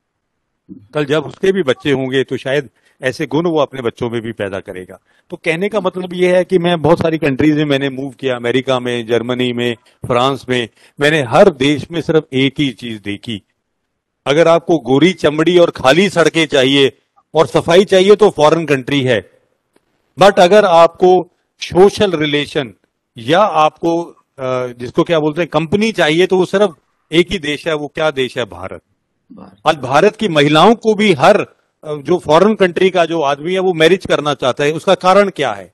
कल जब उसके भी बच्चे होंगे तो शायद ऐसे गुण वो अपने बच्चों में भी पैदा करेगा। तो कहने का मतलब ये है कि मैं बहुत सारी कंट्रीज में मैंने मूव किया, अमेरिका में, जर्मनी में, फ्रांस में। मैंने हर देश में सिर्फ एक ही चीज देखी, अगर आपको गोरी चमड़ी और खाली सड़कें चाहिए और सफाई चाहिए तो फॉरेन कंट्री है, बट अगर आपको सोशल रिलेशन या आपको जिसको क्या बोलते हैं कंपनी चाहिए तो वो सिर्फ एक ही देश है। वो क्या देश है? भारत। आज भारत की महिलाओं को भी हर जो फॉरेन कंट्री का जो आदमी है वो मैरिज करना चाहता है। उसका कारण क्या है?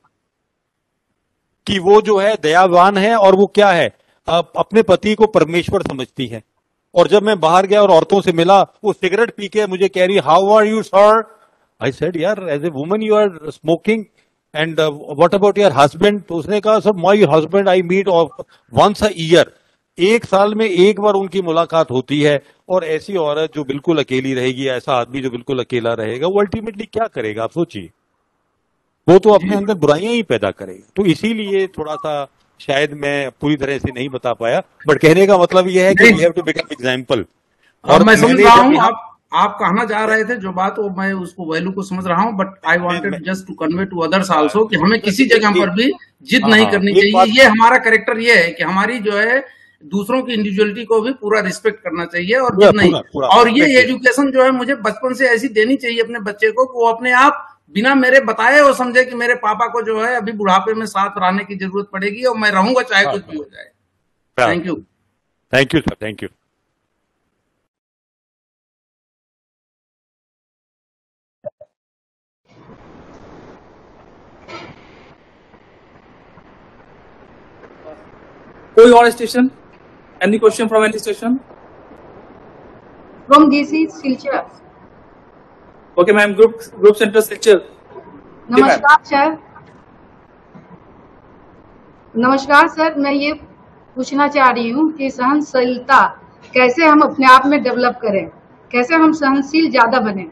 कि वो जो है दयावान है और वो क्या है, अपने पति को परमेश्वर समझती है। और जब मैं बाहर गया और औरतों से मिला, वो सिगरेट पी के मुझे कह रही how are you sir. I said यार as a woman you are smoking and what about your husband. तो उसने कहा sir my husband I meet once a year, एक साल में एक बार उनकी मुलाकात होती है। और ऐसी औरत जो बिल्कुल अकेली रहेगी, ऐसा आदमी जो बिल्कुल अकेला रहेगा, वो अल्टीमेटली क्या करेगा आप सोचिए, वो तो अपने अंदर बुराइयां ही पैदा करेगा। तो इसीलिए थोड़ा सा शायद मैं पूरी तरह से नहीं बता पाया, बट कहने का मतलब यह है कि we have to become example. और मैं समझ रहा हूं आप आप कहना जा रहे थे जो बात, वो मैं उसको वैल्यू को समझ रहा हूँ, but I wanted just to convey to others also कि हमें किसी जगह पर भी जिद हाँ, नहीं हाँ, करनी एक चाहिए। बात- ये हमारा कैरेक्टर ये है कि हमारी जो है दूसरों की इंडिविजुअलिटी को भी पूरा रिस्पेक्ट करना चाहिए और पूरा, जिद नहीं। पूरा, पूरा, और ये exactly। एजुकेशन जो है मुझे बचपन से ऐसी देनी चाहिए अपने बच्चे को कि वो अपने आप बिना मेरे बताए वो समझे कि मेरे पापा को जो है अभी बुढ़ापे में साथ रहने की जरूरत पड़ेगी और मैं रहूंगा चाहे कुछ भी हो जाए। Thank you. Thank you sir, thank you. कोई और station? Any question from any station? From D C Silchar. Okay ma'am, group group centre Silchar. नमस्कार सर। नमस्कार सर, मैं ये पूछना चाह रही हूँ कि सहनशीलता कैसे हम अपने आप में डेवलप करें, कैसे हम सहनशील ज्यादा बने।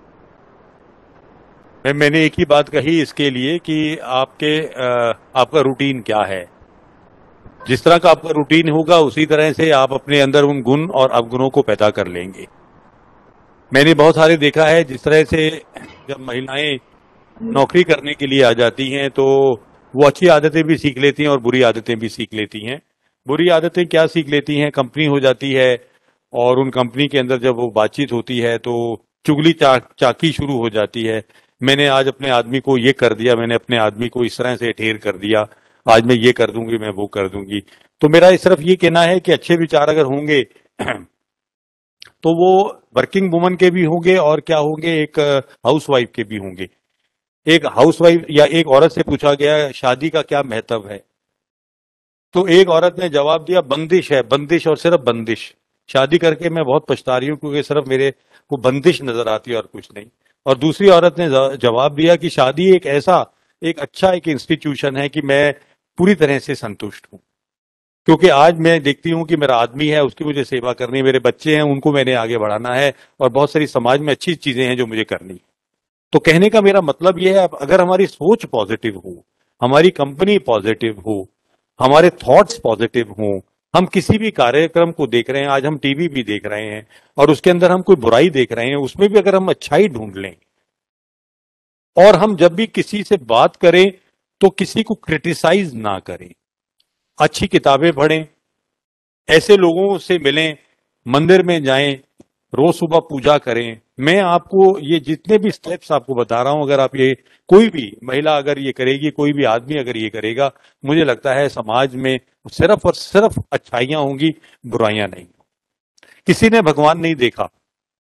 मैं मैंने एक ही बात कही इसके लिए कि आपके आ, आपका रूटीन क्या है। जिस तरह का आपका रूटीन होगा उसी तरह से आप अपने अंदर उन गुण और अवगुणों को पैदा कर लेंगे। मैंने बहुत सारे देखा है जिस तरह से जब महिलाएं नौकरी करने के लिए आ जाती हैं तो वो अच्छी आदतें भी सीख लेती हैं और बुरी आदतें भी सीख लेती हैं। बुरी आदतें क्या सीख लेती हैं, कंपनी हो जाती है और उन कंपनी के अंदर जब वो बातचीत होती है तो चुगली चा, चाकी शुरू हो जाती है। मैंने आज अपने आदमी को ये कर दिया, मैंने अपने आदमी को इस तरह से ढेर कर दिया, आज मैं ये कर दूंगी, मैं वो कर दूंगी। तो मेरा सिर्फ ये कहना है कि अच्छे विचार अगर होंगे तो वो वर्किंग वुमन के भी होंगे और क्या होंगे, एक हाउसवाइफ के भी होंगे। एक हाउसवाइफ या एक औरत से पूछा गया शादी का क्या महत्व है, तो एक औरत ने जवाब दिया बंदिश है, बंदिश और सिर्फ बंदिश। शादी करके मैं बहुत पछता रही हूँ क्योंकि सिर्फ मेरे को बंदिश नजर आती है और कुछ नहीं। और दूसरी औरत ने जवाब दिया कि शादी एक ऐसा एक अच्छा एक इंस्टीट्यूशन है कि मैं पूरी तरह से संतुष्ट हूं, क्योंकि आज मैं देखती हूं कि मेरा आदमी है, उसकी मुझे सेवा करनी है, मेरे बच्चे हैं उनको मैंने आगे बढ़ाना है और बहुत सारी समाज में अच्छी चीजें हैं जो मुझे करनी है। तो कहने का मेरा मतलब यह है, अगर हमारी सोच पॉजिटिव हो, हमारी कंपनी पॉजिटिव हो, हमारे थॉट्स पॉजिटिव हों, हम किसी भी कार्यक्रम को देख रहे हैं, आज हम टीवी भी देख रहे हैं और उसके अंदर हम कोई बुराई देख रहे हैं, उसमें भी अगर हम अच्छाई ढूंढ लें और हम जब भी किसी से बात करें तो किसी को क्रिटिसाइज ना करें, अच्छी किताबें पढ़ें, ऐसे लोगों से मिलें, मंदिर में जाएं, रोज सुबह पूजा करें। मैं आपको ये जितने भी स्टेप्स आपको बता रहा हूं, अगर आप ये कोई भी महिला अगर ये करेगी, कोई भी आदमी अगर ये करेगा, मुझे लगता है समाज में सिर्फ और सिर्फ अच्छाइयां होंगी, बुराइयां नहीं। किसी ने भगवान नहीं देखा,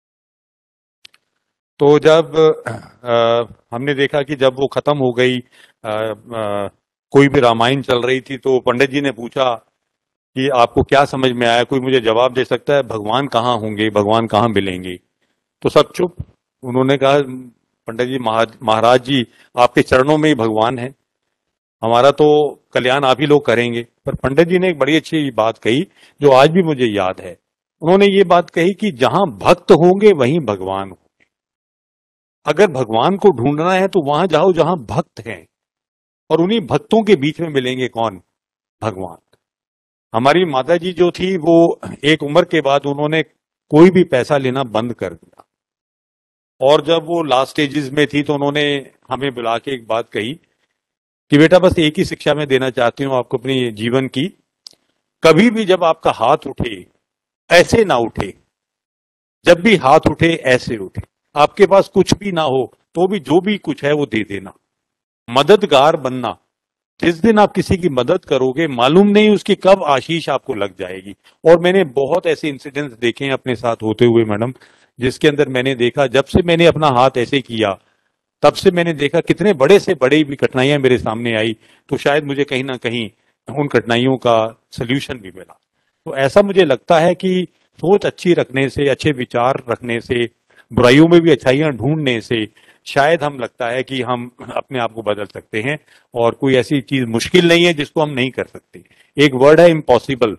तो जब आ, हमने देखा कि जब वो खत्म हो गई, आ, आ, कोई भी रामायण चल रही थी, तो पंडित जी ने पूछा कि आपको क्या समझ में आया, कोई मुझे जवाब दे सकता है, भगवान कहाँ होंगे, भगवान कहाँ मिलेंगे? तो सब चुप। उन्होंने कहा पंडित जी महाराज जी आपके चरणों में ही भगवान है, हमारा तो कल्याण आप ही लोग करेंगे। पर पंडित जी ने एक बड़ी अच्छी बात कही जो आज भी मुझे याद है। उन्होंने ये बात कही कि जहां भक्त होंगे वहीं भगवान होंगे। अगर भगवान को ढूंढना है तो वहां जाओ जहां भक्त हैं, और उन्हीं भक्तों के बीच में मिलेंगे कौन? भगवान। हमारी माता जी जो थी वो एक उम्र के बाद उन्होंने कोई भी पैसा लेना बंद कर दिया, और जब वो लास्ट स्टेजेस में थी तो उन्होंने हमें बुला के एक बात कही कि बेटा बस एक ही शिक्षा मैं देना चाहती हूं आपको अपने जीवन की, कभी भी जब आपका हाथ उठे ऐसे ना उठे, जब भी हाथ उठे ऐसे उठे, आपके पास कुछ भी ना हो तो भी जो भी कुछ है वो दे देना, मददगार बनना। जिस दिन आप किसी की मदद करोगे मालूम नहीं उसकी कब आशीष आपको लग जाएगी। और मैंने बहुत ऐसे इंसिडेंट्स देखे हैं अपने साथ होते हुए मैडम, जिसके अंदर मैंने देखा जब से मैंने अपना हाथ ऐसे किया तब से मैंने देखा कितने बड़े से बड़े भी कठिनाइयां मेरे सामने आई, तो शायद मुझे कहीं ना कहीं उन कठिनाइयों का सल्यूशन भी मिला। तो ऐसा मुझे लगता है कि सोच अच्छी रखने से, अच्छे विचार रखने से, बुराइयों में भी अच्छाइयां ढूंढने से शायद हम लगता है कि हम अपने आप को बदल सकते हैं, और कोई ऐसी चीज मुश्किल नहीं है जिसको हम नहीं कर सकते। एक वर्ड है इम्पॉसिबल,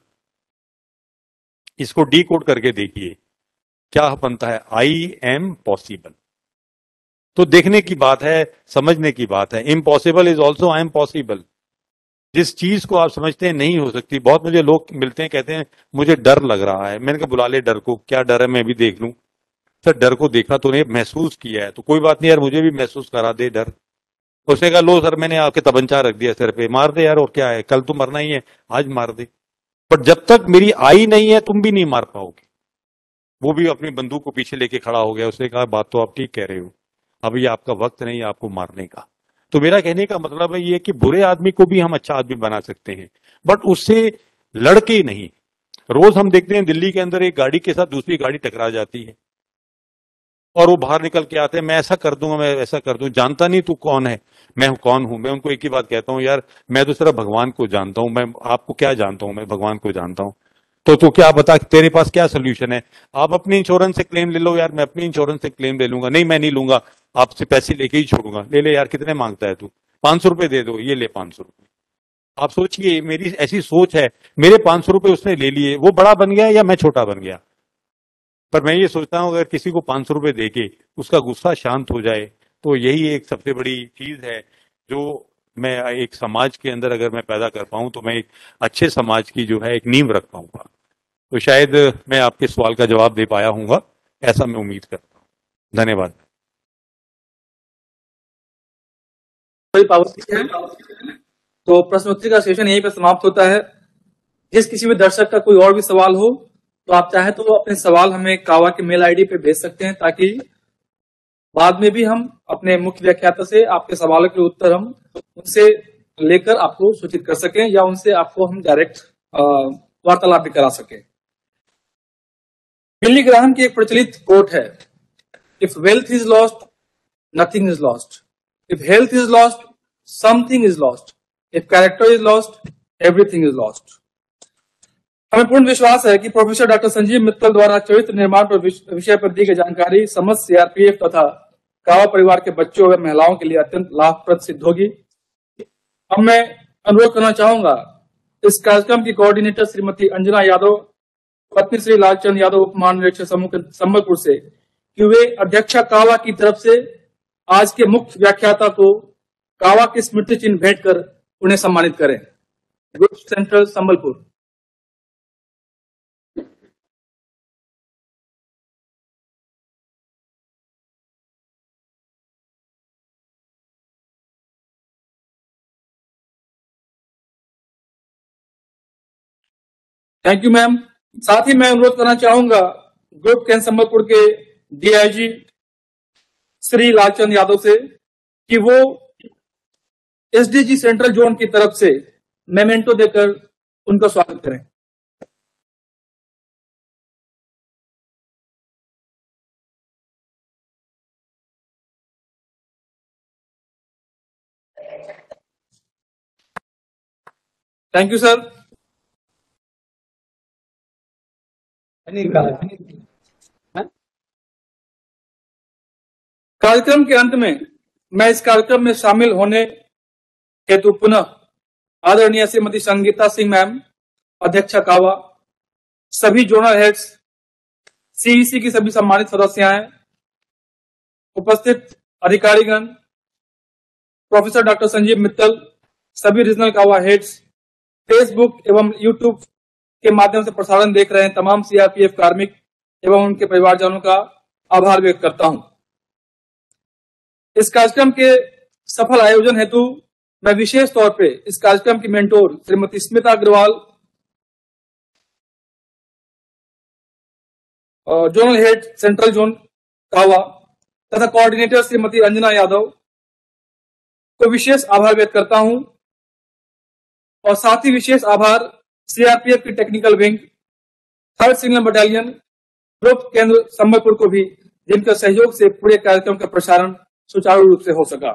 इसको डी कोड करके देखिए क्या बनता है, आई एम पॉसिबल। तो देखने की बात है, समझने की बात है। Impossible is also I am possible. जिस चीज को आप समझते हैं नहीं हो सकती, बहुत मुझे लोग मिलते हैं कहते हैं मुझे डर लग रहा है, मैंने कहा बुला ले डर को, क्या डर है मैं भी देख लूं। सर डर को देखा तो नहीं, महसूस किया है। तो कोई बात नहीं यार, मुझे भी महसूस करा दे डर। उसने कहा लो सर मैंने आपके तबंचा रख दिया सिर पे, मार दे यार, और क्या है, कल तो मरना ही है, आज मार दे। पर जब तक मेरी आई नहीं है तुम भी नहीं मार पाओगे। वो भी अपनी बंदूक को पीछे लेके खड़ा हो गया। उसने कहा बात तो आप ठीक कह रहे हो, अब ये आपका वक्त नहीं आपको मारने का। तो मेरा कहने का मतलब है ये कि बुरे आदमी को भी हम अच्छा आदमी बना सकते हैं, बट उससे लड़के नहीं। रोज हम देखते हैं दिल्ली के अंदर एक गाड़ी के साथ दूसरी गाड़ी टकरा जाती है और वो बाहर निकल के आते हैं, मैं ऐसा कर दूंगा, मैं ऐसा कर दूंगा। जानता नहीं तू कौन है, मैं कौन हूं। मैं उनको एक ही बात कहता हूं, यार मैं तो सिर्फ भगवान को जानता हूं, मैं आपको क्या जानता हूं, मैं भगवान को जानता हूं। तो तू क्या बता, तेरे पास क्या सोल्यूशन है? आप अपनी इंश्योरेंस से क्लेम ले लो। यार मैं अपनी इंश्योरेंस से क्लेम ले लूंगा। नहीं मैं नहीं लूंगा, आपसे पैसे लेके ही छोड़ूंगा। ले ले यार, कितने मांगता है तू? पांच सौ रुपए दे दो, ये ले पांच सौ रुपए। आप सोचिए, मेरी ऐसी सोच है, मेरे पांच सौ रुपए उसने ले लिए, वो बड़ा बन गया या मैं छोटा बन गया? पर मैं ये सोचता हूं अगर किसी को पांच सौ रुपए देके उसका गुस्सा शांत हो जाए तो यही एक सबसे बड़ी चीज है जो मैं एक समाज के अंदर अगर मैं पैदा कर पाऊं तो मैं एक अच्छे समाज की जो है एक नींव रख पाऊंगा। तो शायद मैं आपके सवाल का जवाब दे पाया हूंगा, ऐसा मैं उम्मीद करता हूं। धन्यवाद। तो प्रश्नोत्तरी का सेशन यहीं पर समाप्त होता है। जिस किसी भी दर्शक का कोई और भी सवाल हो तो आप चाहे तो अपने सवाल हमें कावा के मेल आईडी पे भेज सकते हैं, ताकि बाद में भी हम अपने मुख्य व्याख्याता से आपके सवालों के उत्तर हम उनसे लेकर आपको सूचित कर सकें या उनसे आपको हम डायरेक्ट वार्तालाप भी करा सकें। बिली ग्राहम की एक प्रचलित कोट है, if wealth is lost nothing is lost, if health is lost something is lost, if character is lost everything is lost. हमें पूर्ण विश्वास है कि प्रोफेसर डॉक्टर संजीव मित्तल द्वारा चरित्र निर्माण पर विषय पर दी गई जानकारी समस्त सीआरपीएफ तथा कावा परिवार के बच्चों व महिलाओं के लिए अत्यंत लाभप्रद सिद्ध होगी। अब मैं अनुरोध करना चाहूंगा इस कार्यक्रम की कोऑर्डिनेटर श्रीमती अंजना यादव, पत्नी श्री लालचंद यादव, उप महानिरीक्षक समूह संबलपुर से, कि वे अध्यक्षा कावा की तरफ से आज के मुख्य व्याख्याता को कावा के स्मृति चिन्ह भेंट कर उन्हें सम्मानित करें। Group central Sambalpur. Thank you ma'am. साथ ही मैं अनुरोध करना चाहूंगा ग्रुप कैंप संबलपुर के डीआईजी श्री लालचंद यादव से कि वो एसडीजी सेंट्रल जोन की तरफ से मेमेंटो देकर उनका स्वागत करें। Thank you sir. कार्यक्रम के अंत में मैं इस कार्यक्रम में शामिल होने हेतु पुनः आदरणीय श्रीमती संगीता सिंह मैम, अध्यक्षा कावा, सभी जोनल हेड्स, सीईसी की सभी सम्मानित सदस्याएं, उपस्थित अधिकारीगण, प्रोफेसर डॉक्टर संजीव मित्तल, सभी रीजनल कावा हेड्स, फेसबुक एवं यूट्यूब के माध्यम से प्रसारण देख रहे हैं तमाम सीआरपीएफ कार्मिक एवं उनके परिवारजनों का आभार व्यक्त करता हूं। इस कार्यक्रम के सफल आयोजन हेतु मैं विशेष तौर पे इस कार्यक्रम की mentor Shrimati Smita Agarwal, zonal head central zone कावा तथा कोऑर्डिनेटर श्रीमती अंजना यादव को विशेष आभार व्यक्त करता हूं, और साथ ही विशेष आभार सीआरपीएफ की technical wing, third signal battalion, group केंद्र संबलपुर को भी, जिनके सहयोग से पूरे कार्यक्रम का प्रसारण सुचारू रूप से हो सका।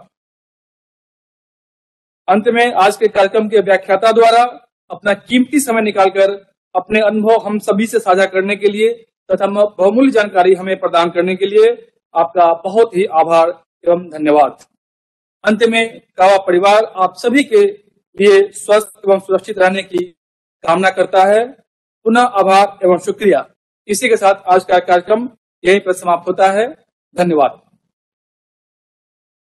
अंत में आज के कार्यक्रम के व्याख्याता द्वारा अपना कीमती समय निकालकर अपने अनुभव हम सभी से साझा करने के लिए तथा बहुमूल्य जानकारी हमें प्रदान करने के लिए आपका बहुत ही आभार एवं धन्यवाद। अंत में कावा परिवार आप सभी के लिए स्वस्थ एवं सुरक्षित रहने की कामना करता है। पुनः आभार एवं शुक्रिया। इसी के साथ आज का कार्यक्रम यहीं पर समाप्त होता है। धन्यवाद।